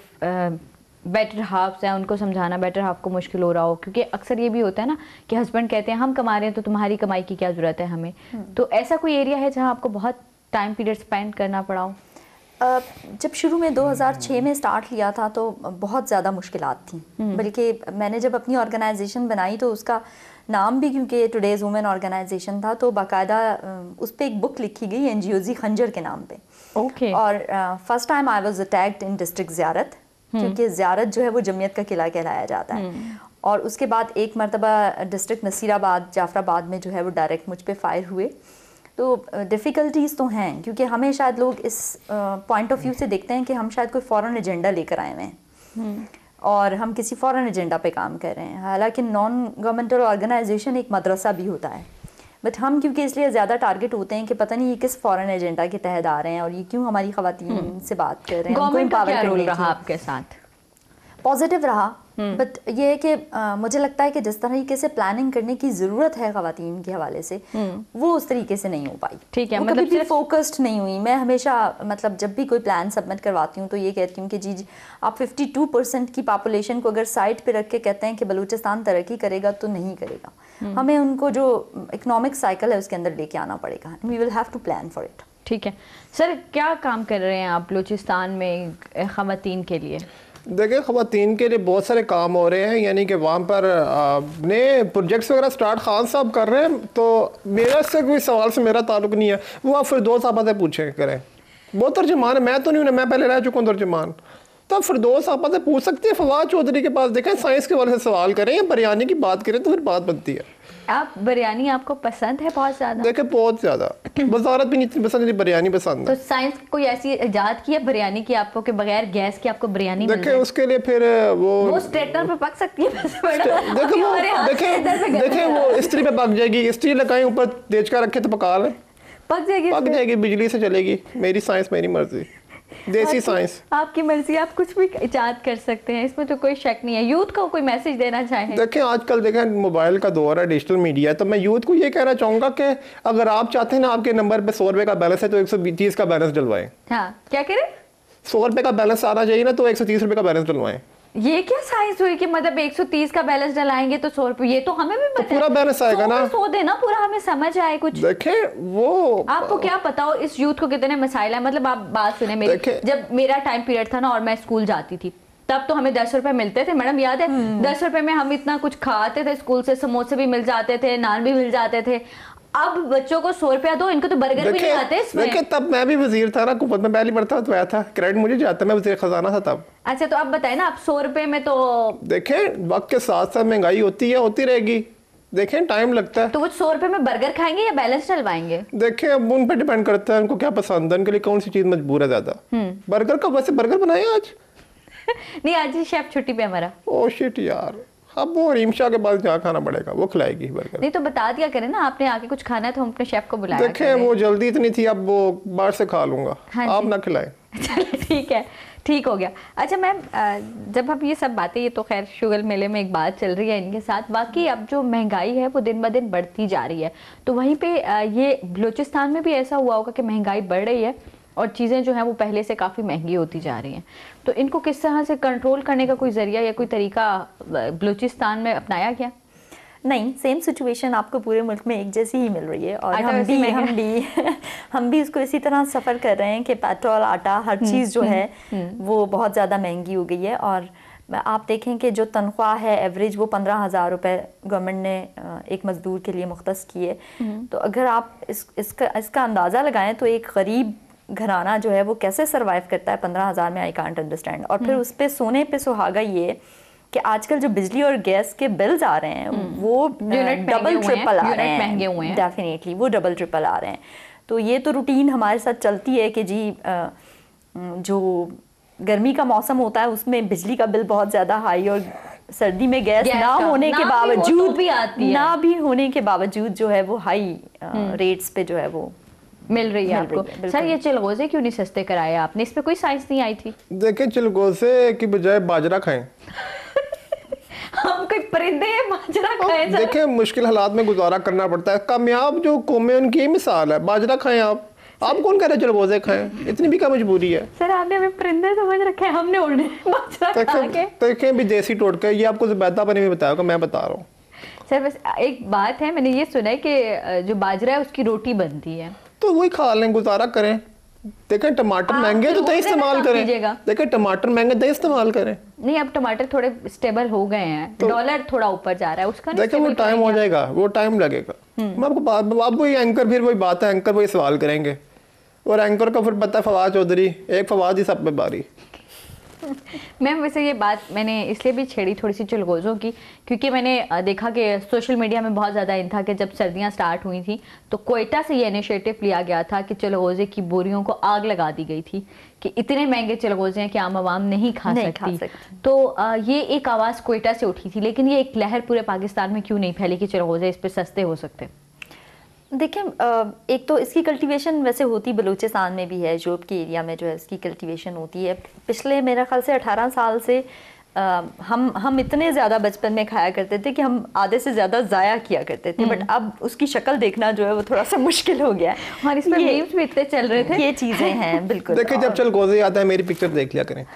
[SPEAKER 1] बेटर हाफ्स हैं उनको समझाना बेटर हाफ को मुश्किल हो रहा हो? क्योंकि अक्सर ये भी होता है ना कि हस्बैंड कहते हैं हम कमा रहे हैं तो तुम्हारी कमाई की क्या ज़रूरत है हमें। तो ऐसा कोई एरिया है जहाँ आपको बहुत टाइम पीरियड स्पेंड करना पड़ा हो?
[SPEAKER 5] अ, जब शुरू में दो हज़ार छह में स्टार्ट लिया था तो बहुत ज़्यादा मुश्किलात थी। बल्कि मैंने जब अपनी ऑर्गेनाइजेशन बनाई तो उसका नाम भी, क्योंकि टुडेज़ वुमेन ऑर्गेनाइजेशन था, तो बाकायदा उस पर एक बुक लिखी गई एनजीओजी खंजर के नाम पे।
[SPEAKER 1] ओके।
[SPEAKER 5] और first time I was attacked in district Ziarat, क्योंकि ज़ियारत जो है वो जमीयत का किला कहलाया जाता है। और उसके बाद एक मरतबा डिस्ट्रिक्ट नसीराबाद जाफराबाद में जो है वो डायरेक्ट मुझ पे फायर हुए। तो डिफ़िकल्टीज़ तो हैं, क्योंकि हमें शायद लोग इस पॉइंट ऑफ व्यू से देखते हैं कि हम शायद कोई फ़ॉरेन एजेंडा लेकर आए हुए हैं और हम किसी फ़ॉरेन एजेंडा पे काम कर रहे हैं। हालांकि नॉन गवर्नमेंटल ऑर्गेनाइजेशन एक मदरसा भी होता है, बट हम क्योंकि इसलिए ज़्यादा टारगेट होते हैं कि पता नहीं ये किस फ़ॉरेन एजेंडा के तहत आ रहे हैं और ये क्यों हमारी ख़वातीन से बात कर रहे हैं।
[SPEAKER 1] गवर्नमेंट का क्या रोल रहा आपके साथ?
[SPEAKER 5] पॉजिटिव रहा, बट ये है कि आ, मुझे लगता है कि जिस तरीके से प्लानिंग करने की ज़रूरत है ख़वातीन के हवाले से, वो उस तरीके से नहीं हो पाई।
[SPEAKER 1] ठीक है,
[SPEAKER 5] वो
[SPEAKER 1] मतलब
[SPEAKER 5] कभी भी फोकस्ड नहीं हुई। मैं हमेशा मतलब जब भी कोई प्लान सबमिट करवाती हूँ तो ये कहती हूँ कि जी जी आप बावन परसेंट की पॉपुलेशन को अगर साइड पे रख के कहते हैं कि बलूचिस्तान तरक्की करेगा तो नहीं करेगा। हमें उनको जो इकोनॉमिक साइकिल है उसके अंदर लेके आना पड़ेगा। We will have to plan for it. ठीक है
[SPEAKER 1] सर, क्या काम कर रहे हैं आप बलूचिस्तान में ख़वातीन के लिए?
[SPEAKER 4] देखिए ख़वातीन के लिए बहुत सारे काम हो रहे हैं, यानी कि वहाँ पर नए प्रोजेक्ट्स वगैरह स्टार्ट खान साहब कर रहे हैं। तो मेरा इससे कोई सवाल से मेरा ताल्लुक नहीं है, वो आप फिरदौस साहब से पूछे करें, वो तर्जमान है, मैं तो नहीं हूँ, मैं पहले रह चुका हूँ तर्जमान। तो आप फिरदौस साहब से पूछ सकते हैं, फवाद चौधरी के पास देखें, साइंस के वाले से सवाल करें या बिरयानी की बात करें तो फिर बात बनती है।
[SPEAKER 1] आप बिरयानी आपको पसंद है बहुत ज़्यादा?
[SPEAKER 4] देखे बहुत ज़्यादा, वजारत भी नहीं इतनी पसंद, बिरयानी पसंद है।
[SPEAKER 1] तो साइंस कोई ऐसी इजाद की है बिरयानी की आपको कि बगैर गैस के आपको बिरयानी मिल
[SPEAKER 4] देखे
[SPEAKER 1] जाए?
[SPEAKER 4] उसके लिए फिर वो
[SPEAKER 1] वो स्ट्रेटनर पे पक सकती है बस बड़ा।
[SPEAKER 4] देखे वो देखे देखे वो इस्त्री पे पक जाएगी, इस्त्री लगाएं ऊपर तेज का रखे तो पका लें,
[SPEAKER 1] पक जाएगी
[SPEAKER 4] पक
[SPEAKER 1] इसमें?
[SPEAKER 4] जाएगी, बिजली से चलेगी। मेरी साइंस मेरी मर्जी, देसी
[SPEAKER 1] आपकी-
[SPEAKER 4] साइंस।
[SPEAKER 1] आपकी मर्जी, आप कुछ भी इजाद कर सकते हैं, इसमें तो कोई शक नहीं है। यूथ को कोई मैसेज देना चाहें?
[SPEAKER 4] देखें आजकल देखें मोबाइल का दौर है, डिजिटल मीडिया है, तो मैं यूथ को ये कहना चाहूँगा कि अगर आप चाहते हैं ना आपके नंबर पे सौ रुपये का बैलेंस है तो एक सौ तीस का बैलेंस डलवाएं।
[SPEAKER 1] हाँ, क्या करें?
[SPEAKER 4] सौ रुपए का बैलेंस आना चाहिए ना, तो एक सौ तीस रुपए का बैलेंस डलवाएं।
[SPEAKER 1] ये क्या साइंस हुई कि मतलब एक सौ तीस का बैलेंस डलाएंगे तो सौ रुपए, ये तो हमें भी पता
[SPEAKER 4] तो पूरा बैलेंस आएगा ना,
[SPEAKER 1] सौ देना पूरा, हमें समझ आए कुछ।
[SPEAKER 4] देखें वो
[SPEAKER 1] आपको क्या पता हो इस यूथ को कितने मसाइल है। मतलब आप बात सुने मेरी, जब मेरा टाइम पीरियड था ना और मैं स्कूल जाती थी, तब तो हमें दस रुपए मिलते थे मैडम, याद है? दस रुपए में हम इतना कुछ खाते थे, स्कूल से समोसे भी मिल जाते थे, नान भी मिल जाते थे। अब बच्चों को सौ रुपया दो, इनको तो बर्गर भी नहीं आते इसमें।
[SPEAKER 4] देखिए तब मैं भी वजीर था ना, कुवत में पहली पढ़ता तो आया था, क्रेडिट मुझे जाता, मैं वजीर खजाना था तब।
[SPEAKER 1] अच्छा तो अब बताए ना, आप सौ रुपए में तो
[SPEAKER 4] देखें वक्त के साथ साथ महंगाई होती है, होती रहेगी, देखें टाइम लगता है।
[SPEAKER 1] तो वो सौ रुपए में बर्गर खाएंगे या बैलेंस डलवाएंगे?
[SPEAKER 4] देखें अब उन पर डिपेंड करता है उनको क्या पसंद है, उनके लिए कौन सी चीज मजबूर है ज्यादा। बर्गर का वैसे बर्गर बनाए आज
[SPEAKER 1] नहीं आज ही शेफ छुट्टी पे हमारा।
[SPEAKER 4] ओ शिट यार, अब वो रीमशा के पास जहाँ खाना पड़ेगा, वो खिलाएगी बर्गर।
[SPEAKER 1] नहीं तो बता दिया करें ना, आपने आके कुछ खाना है तो हम अपने शेफ को बुलाया
[SPEAKER 4] देखें वो जल्दी इतनी थी, अब वो बाहर से खा लूंगा।
[SPEAKER 1] हाँ
[SPEAKER 4] आप ना खिलाएं।
[SPEAKER 1] चलिए ठीक है, ठीक हो गया। अच्छा मैम, जब हम ये सब बातें, ये तो खैर शुगर मेले में एक बात चल रही है इनके साथ, बाकी अब जो महंगाई है वो दिन ब दिन बढ़ती जा रही है, तो वहीं पे ये बलूचिस्तान में भी ऐसा हुआ होगा कि महंगाई बढ़ रही है और चीज़ें जो हैं वो पहले से काफ़ी महंगी होती जा रही हैं, तो इनको किस तरह से कंट्रोल करने का कोई ज़रिया या कोई तरीका बलूचिस्तान में अपनाया गया?
[SPEAKER 5] नहीं, सेम सिचुएशन आपको पूरे मुल्क में एक जैसी ही मिल रही है और हम भी हम भी हम भी उसको इसी तरह सफ़र कर रहे हैं कि पेट्रोल, आटा, हर चीज़ जो है वो बहुत ज़्यादा महंगी हो गई है। और आप देखें कि जो तनख्वाह है एवरेज वो पंद्रह हज़ार रुपये गवर्नमेंट ने एक मज़दूर के लिए मुख्तस की है, तो अगर आप इस इसका इसका अंदाज़ा लगाएं तो एक गरीब घराना जो है वो कैसे सरवाइव करता है पंद्रह हज़ार में, आई कांट अंडरस्टैंड। और फिर उस पे सोने पे सुहागा ये कि आजकल जो बिजली और गैस के बिल्स आ रहे हैं वो डबल ट्रिपल आ रहे हैं,
[SPEAKER 1] महंगे हुए हैं,
[SPEAKER 5] डेफिनेटली वो डबल ट्रिपल आ रहे हैं। तो ये तो रूटीन हमारे साथ चलती है कि जी जो गर्मी का मौसम होता है उसमें बिजली का बिल बहुत ज़्यादा हाई और सर्दी में गैस ना होने के बावजूद भी आती है, ना भी होने के बावजूद जो है वो हाई रेट्स पे जो है वो
[SPEAKER 1] मिल रही है आपको। सर ये चिलगोजे क्यों नहीं सस्ते कराए आपने, इस पे कोई साइंस नहीं आई थी?
[SPEAKER 4] देखें चिलगोजे की बजाय बाजरा खाएं।
[SPEAKER 1] हम कोई परिंदे हैं बाजरा खाएं?
[SPEAKER 4] देखें मुश्किल हालात में गुजारा करना पड़ता है, कामयाब जो कौमें उनकी ये मिसाल है, बाजरा खाएं आप। आप कौन कह रहे चिलगोजे खाएं, इतनी भी क्या मजबूरी है?
[SPEAKER 1] सर आपने हमें परिंदे समझ रखे हैं, हमने उड़ने बाजरा खा के।
[SPEAKER 4] देखें भी देसी टोटका, ये आपको ज़ुबैदा बने में बताया मैं बता रहा हूँ।
[SPEAKER 1] सर बस एक बात है, मैंने ये सुना है कि जो बाजरा है उसकी रोटी बनती है,
[SPEAKER 4] तो वही खा लें, गुजारा करें। देखें टमाटर महंगे तो दही इस्तेमाल करें। देखें टमाटर महंगे, दही इस्तेमाल करें।
[SPEAKER 1] नहीं अब टमाटर थोड़े स्टेबल हो गए हैं, तो डॉलर थोड़ा ऊपर जा रहा है उसका।
[SPEAKER 4] देखें वो टाइम हो जाएगा, वो टाइम लगेगा। मैं आपको बात, आप वही एंकर, फिर वही बात है, एंकर वही सवाल करेंगे और एंकर का फिर पता है फवाद चौधरी, एक फवाद ही सब पे बारी।
[SPEAKER 1] मैम वैसे ये बात मैंने इसलिए भी छेड़ी थोड़ी सी चिलगोज़ों की, क्योंकि मैंने देखा कि सोशल मीडिया में बहुत ज़्यादा इन था कि जब सर्दियां स्टार्ट हुई थी तो कोयटा से ये इनिशिएटिव लिया गया था कि चिलगोज़े की बोरियों को आग लगा दी गई थी कि इतने महंगे चिलगोज़े हैं कि आम आवाम नहीं खा
[SPEAKER 5] नहीं
[SPEAKER 1] सकती,
[SPEAKER 5] खा सकती।
[SPEAKER 1] तो ये एक आवाज़ कोयटा से उठी थी, लेकिन ये एक लहर पूरे पाकिस्तान में क्यों नहीं फैली कि चिलगोज़े इस पर सस्ते हो सकते?
[SPEAKER 5] देखें एक तो इसकी कल्टीवेशन वैसे होती बलूचिस्तान में भी है, जोब के एरिया में जो है इसकी कल्टीवेशन होती है। पिछले मेरे ख्याल से अठारह साल से आ, हम हम इतने ज़्यादा बचपन में खाया करते थे कि हम आधे से ज़्यादा ज़ाया किया करते थे, बट अब उसकी शक्ल देखना जो है वो थोड़ा सा मुश्किल हो गया है।
[SPEAKER 1] और इसमें मीम्स भी इतने चल रहे थे,
[SPEAKER 5] ये चीज़ें हैं बिल्कुल।
[SPEAKER 4] देखिए जब चिलगोज़े आता है मेरी पिक्चर देख लिया करें।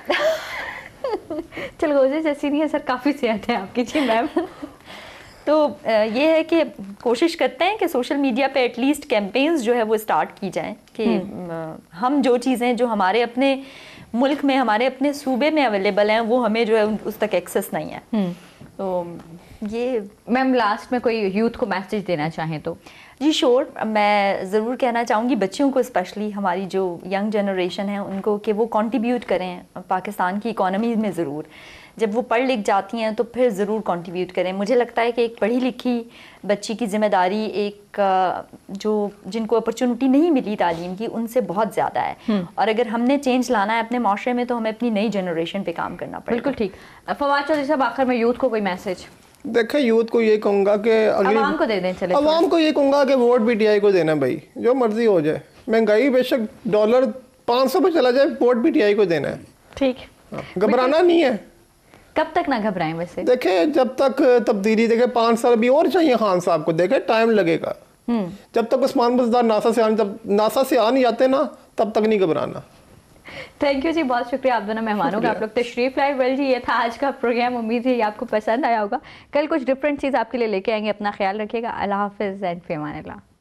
[SPEAKER 1] चिलगोज़े जैसी नहीं है सर, काफ़ी सेहत है आपकी। जी मैम
[SPEAKER 5] तो ये है कि कोशिश करते हैं कि सोशल मीडिया पे एटलीस्ट कैंपेन्स जो है वो स्टार्ट की जाएं कि हम जो चीज़ें जो हमारे अपने मुल्क में, हमारे अपने सूबे में अवेलेबल हैं वो हमें जो है उस तक एक्सेस नहीं है। तो ये
[SPEAKER 1] मैम लास्ट में कोई यूथ को मैसेज देना चाहें तो?
[SPEAKER 5] जी श्योर, मैं ज़रूर कहना चाहूँगी बच्चियों को, स्पेशली हमारी जो यंग जनरेशन है उनको, कि वो कंट्रीब्यूट करें पाकिस्तान की इकॉनमी में। ज़रूर जब वो पढ़ लिख जाती हैं तो फिर ज़रूर कंट्रीब्यूट करें। मुझे लगता है कि एक पढ़ी लिखी बच्ची की ज़िम्मेदारी एक जो जिनको अपॉर्चुनिटी नहीं मिली तालीम की उनसे बहुत ज़्यादा है, और अगर हमने चेंज लाना है अपने माशरे में तो हमें अपनी नई जनरेशन पे काम करना पड़ेगा।
[SPEAKER 1] बिल्कुल ठीक। फवाद चौधरी साहब आखिर में यूथ को कोई मैसेज?
[SPEAKER 4] देखें यूथ को ये कहूँगा कि
[SPEAKER 1] अवाम को दे दें, चले
[SPEAKER 4] अवाम को ये कहूँगा कि वोट पीटीआई को देना भाई, जो मर्जी हो जाए, महंगाई बेशक डॉलर पाँच सौ पे चला जाए, वोट पीटीआई को देना है।
[SPEAKER 1] ठीक,
[SPEAKER 4] घबराना नहीं है।
[SPEAKER 1] कब तक ना घबराएं वैसे?
[SPEAKER 4] देखें जब तक तब्दीली, देखें पाँच साल भी और चाहिए खान साहब को, देखें टाइम लगेगा। जब तक उस्मान बुज़दार नासा से आने जब नासा से आ नहीं जाते ना तब तक नहीं घबराना।
[SPEAKER 1] थैंक यू जी, बहुत शुक्रिया आप दोनों मेहमानों का, आप लोग तशरीफ लाए। वेल जी, ये था आज का प्रोग्राम, उम्मीद है ये आपको पसंद आया होगा। कल कुछ डिफरेंट चीज़ आपके लिए लेके आएंगे, अपना ख्याल रखिएगा। अल्लाह हाफिज़ एंड फ़ी अमान अल्लाह।